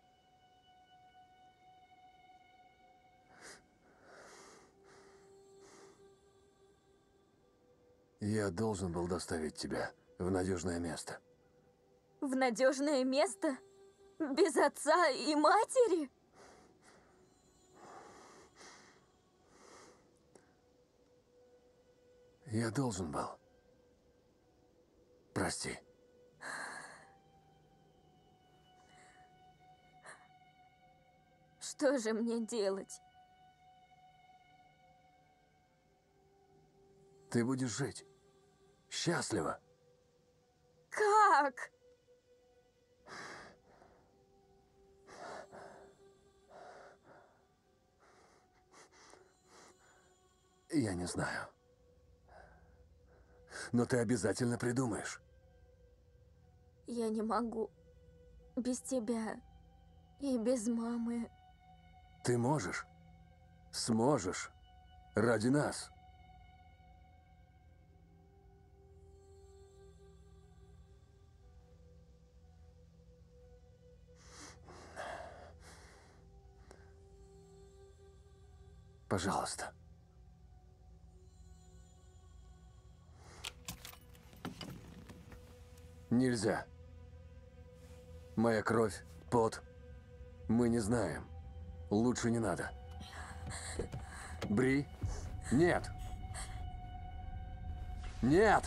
Я должен был доставить тебя в надежное место. В надежное место? Без отца и матери? Я должен был. Прости. Что же мне делать? Ты будешь жить. Счастливо. Как? Я не знаю. Но ты обязательно придумаешь. Я не могу. Без тебя и без мамы. Ты можешь. Сможешь. Ради нас. Пожалуйста. Нельзя. Моя кровь, пот. Мы не знаем. Лучше не надо. Бри? Нет. Нет!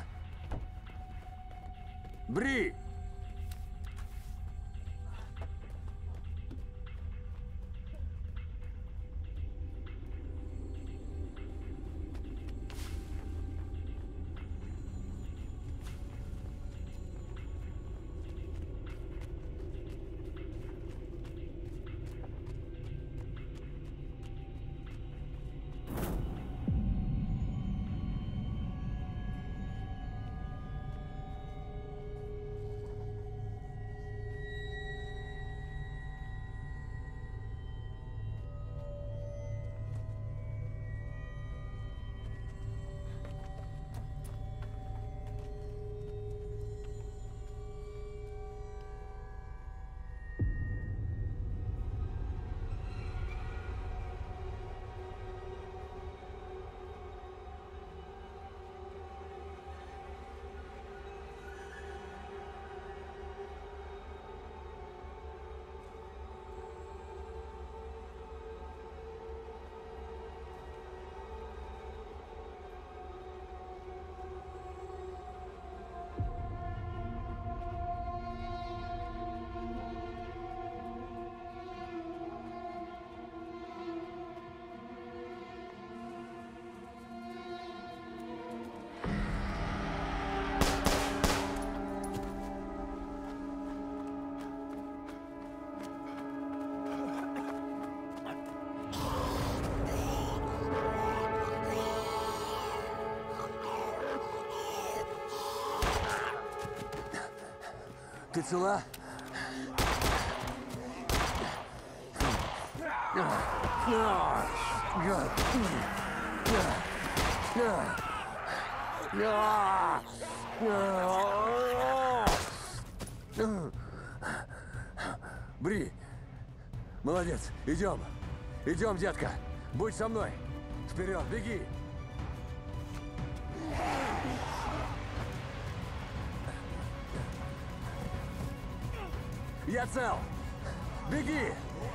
Бри! Ты цела? Бри, молодец, идем. Идем, детка. Будь со мной. Вперед, беги. Я цел! Беги!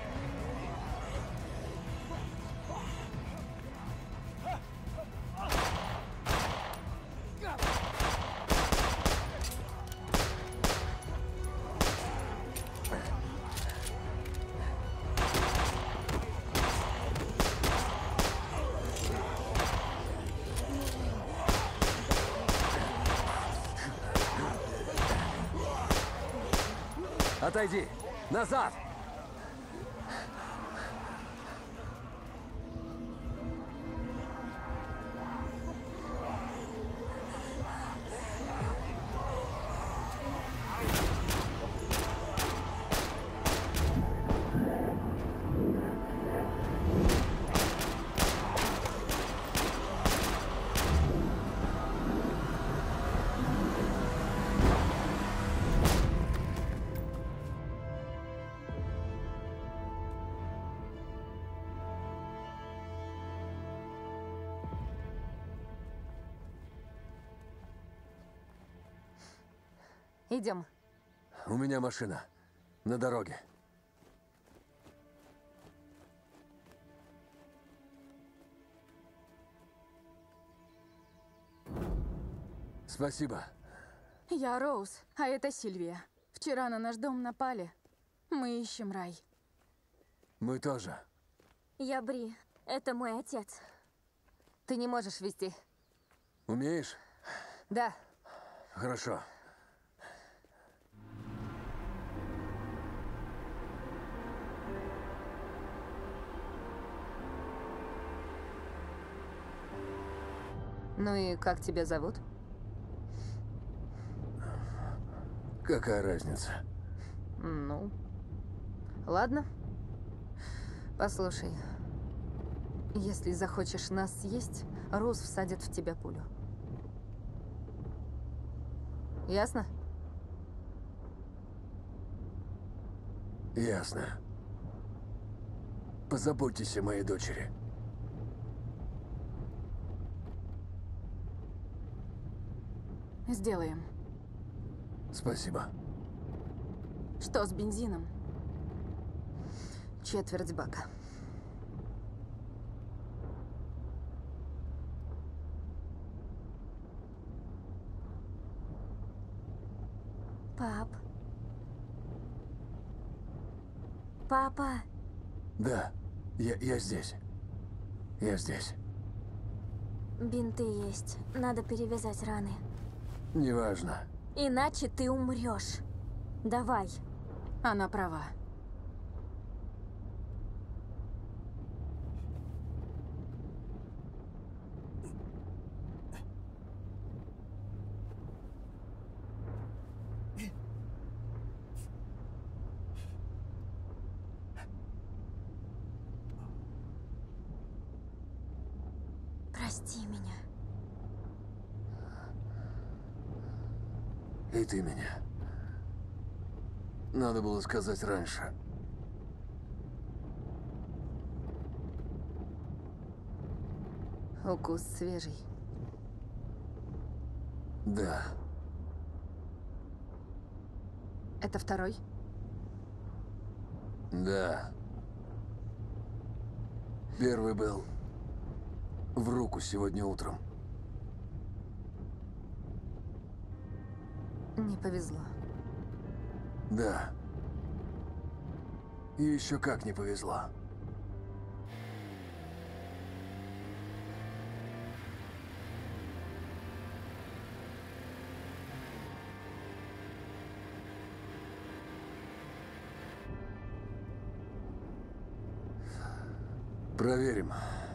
Отойди! Назад! Идем. У меня машина. На дороге. Спасибо. Я Роуз, а это Сильвия. Вчера на наш дом напали. Мы ищем рай. Мы тоже. Я Бри. Это мой отец. Ты не можешь вести. Умеешь? Да. Хорошо. Ну и как тебя зовут? Какая разница? Ну, ладно. Послушай, если захочешь нас съесть, Роуз всадит в тебя пулю. Ясно? Ясно. Позаботьтесь о моей дочери. Сделаем. Спасибо. Что с бензином? Четверть бака. Пап. Папа. Да, я здесь. Я здесь. Бинты есть. Надо перевязать раны. Неважно. Иначе ты умрешь. Давай. Она права. Прости меня. И ты меня. Надо было сказать раньше. Укус свежий. Да. Это второй? Да. Первый был в руку сегодня утром. Не повезло. Да. И еще как не повезло. Проверим.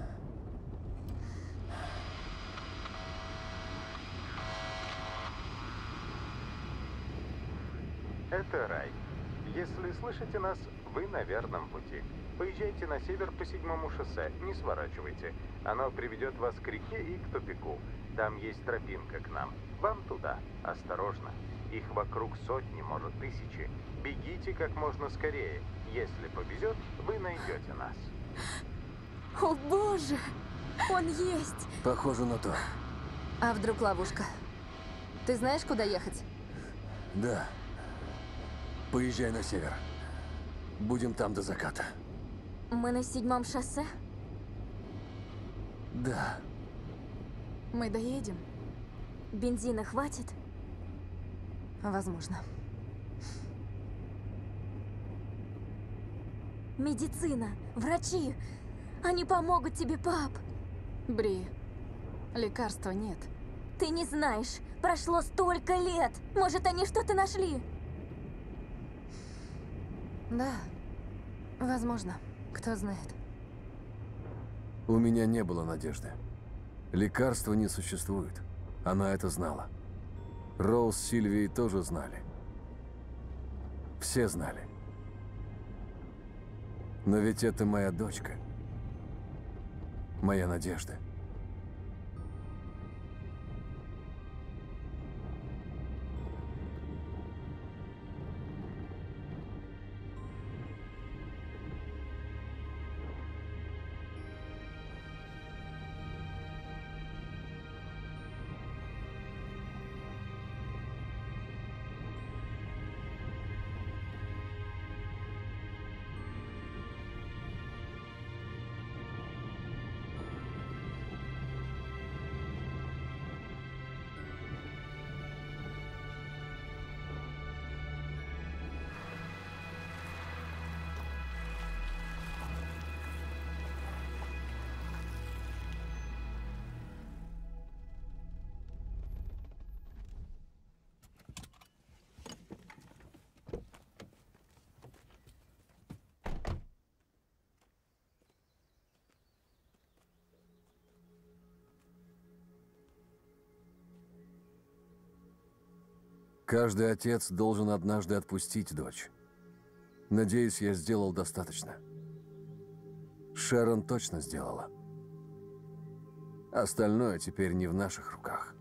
Это рай. Если слышите нас, вы на верном пути. Поезжайте на север по 7-му шоссе, не сворачивайте. Оно приведет вас к реке и к тупику. Там есть тропинка к нам. Вам туда. Осторожно. Их вокруг сотни, может, тысячи. Бегите как можно скорее. Если повезет, вы найдете нас. О, боже! Он есть! Похоже на то. А вдруг ловушка? Ты знаешь, куда ехать? Да. Поезжай на север. Будем там до заката. Мы на 7-м шоссе? Да. Мы доедем? Бензина хватит? Возможно. Медицина, врачи, они помогут тебе, пап. Бри, лекарства нет. Ты не знаешь, прошло столько лет. Может, они что-то нашли? Да, возможно. Кто знает. У меня не было надежды. Лекарства не существует. Она это знала. Роуз с Сильвией тоже знали. Все знали. Но ведь это моя дочка. Моя надежда. Каждый отец должен однажды отпустить дочь. Надеюсь, я сделал достаточно. Шерон точно сделала. Остальное теперь не в наших руках.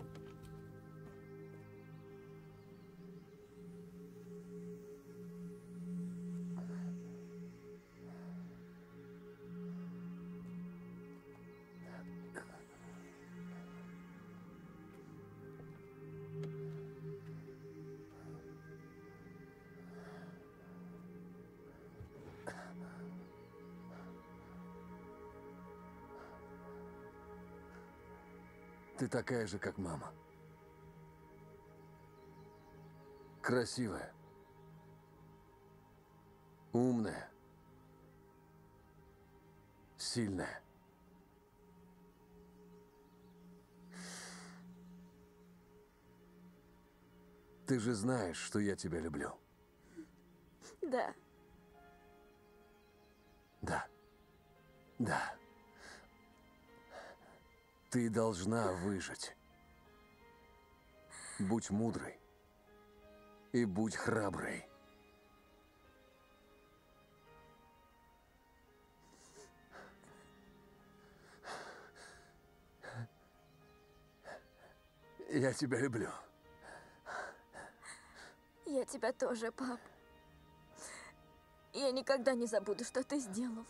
Ты такая же, как мама. Красивая. Умная. Сильная. Ты же знаешь, что я тебя люблю. Да. Да. Да. Ты должна выжить. Будь мудрой. И будь храброй. Я тебя люблю. Я тебя тоже, пап. Я никогда не забуду, что ты сделал.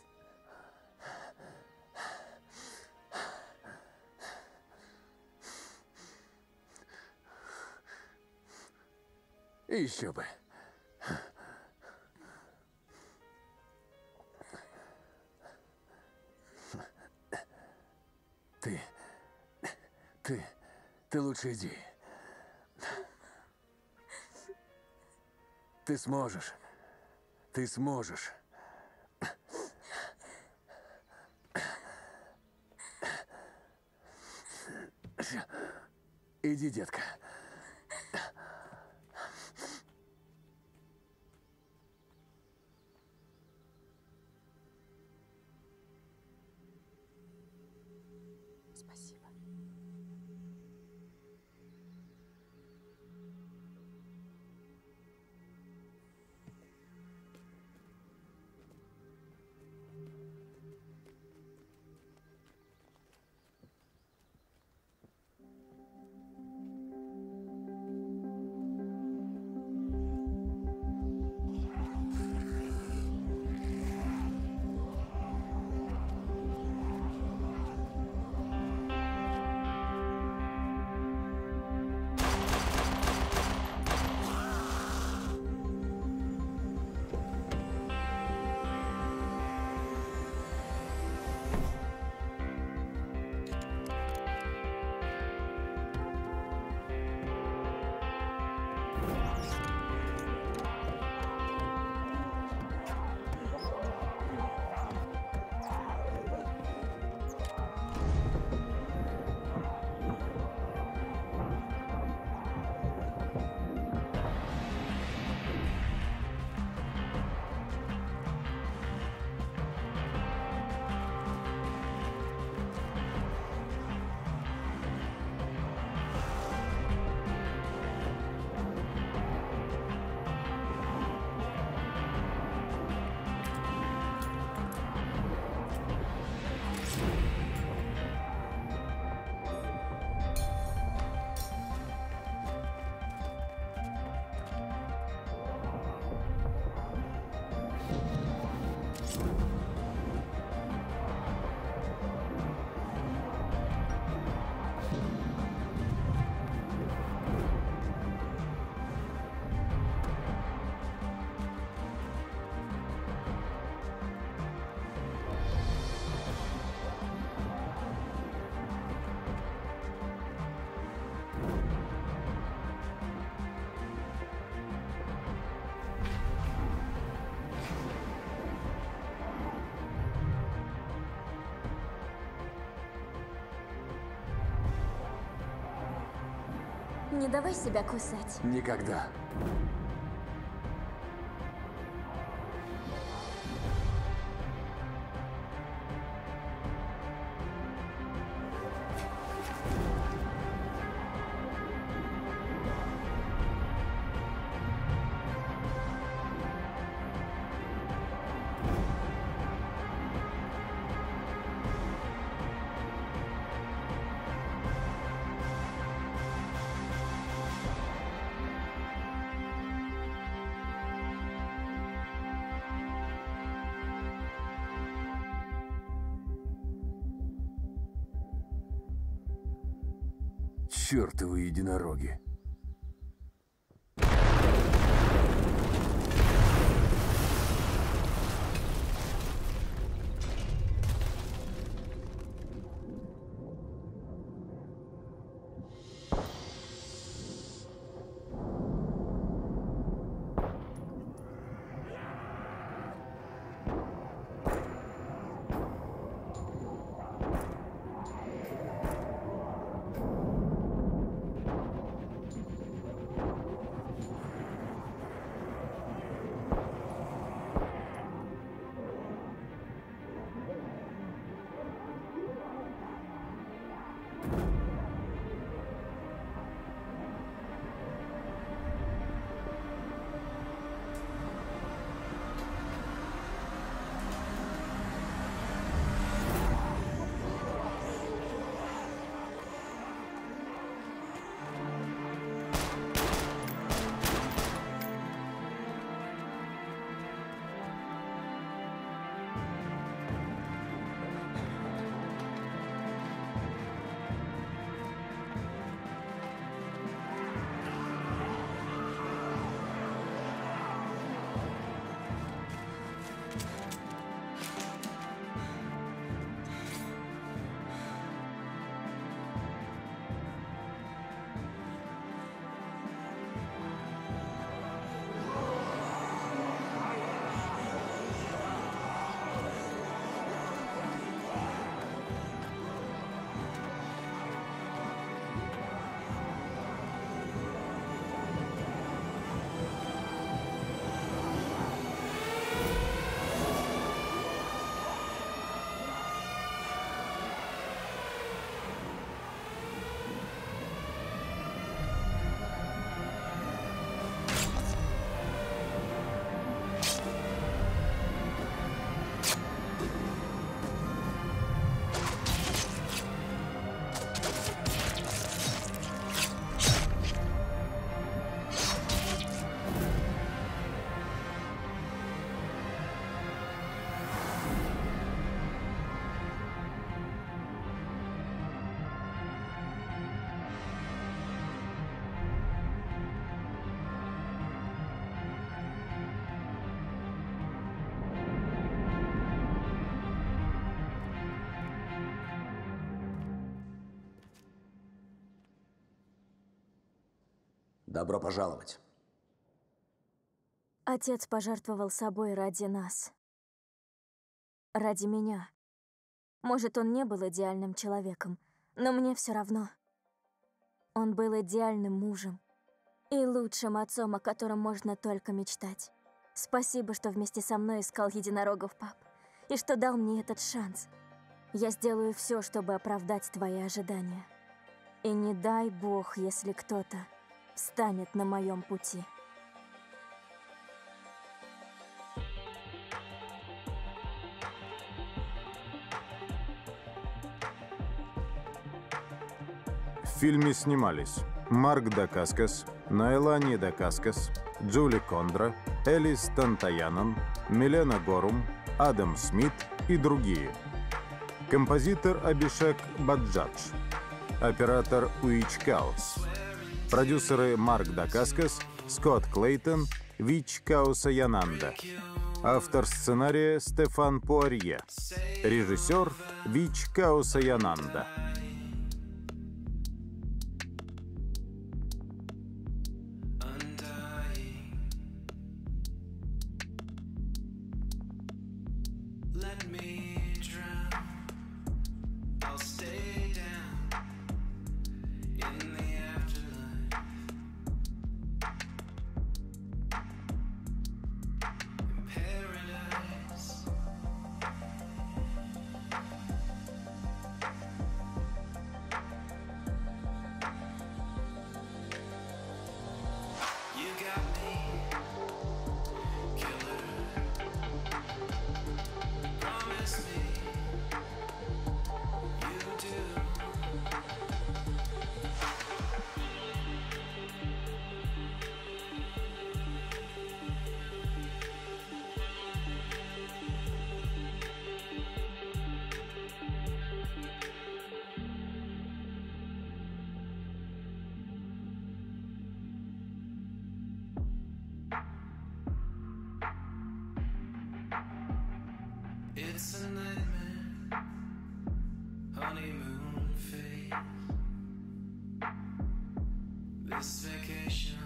Еще бы. Ты лучше иди. Ты сможешь. Ты сможешь. Иди, детка. Спасибо. Не давай себя кусать. Никогда. Чёртовы единороги. Добро пожаловать. Отец пожертвовал собой ради нас. Ради меня. Может, он не был идеальным человеком, но мне все равно. Он был идеальным мужем и лучшим отцом, о котором можно только мечтать. Спасибо, что вместе со мной искал единорогов, пап, и что дал мне этот шанс. Я сделаю все, чтобы оправдать твои ожидания. И не дай бог, если кто-то встанет на моем пути. В фильме снимались Марк Дакаскас, Ноэлани Дакаскас, Джули Кондра, Элис Тантаянан, Милена Горум, Адам Смит и другие. Композитор Абишек Баджадж. Оператор Уич Каус. Продюсеры Марк Дакаскас, Скотт Клейтон, Вич Каусаянанда. Автор сценария Стефан Пуарье. Режиссер Вич Каусаянанда. I'll stay down in the afterlife. a nightmare, honeymoon phase. This vacation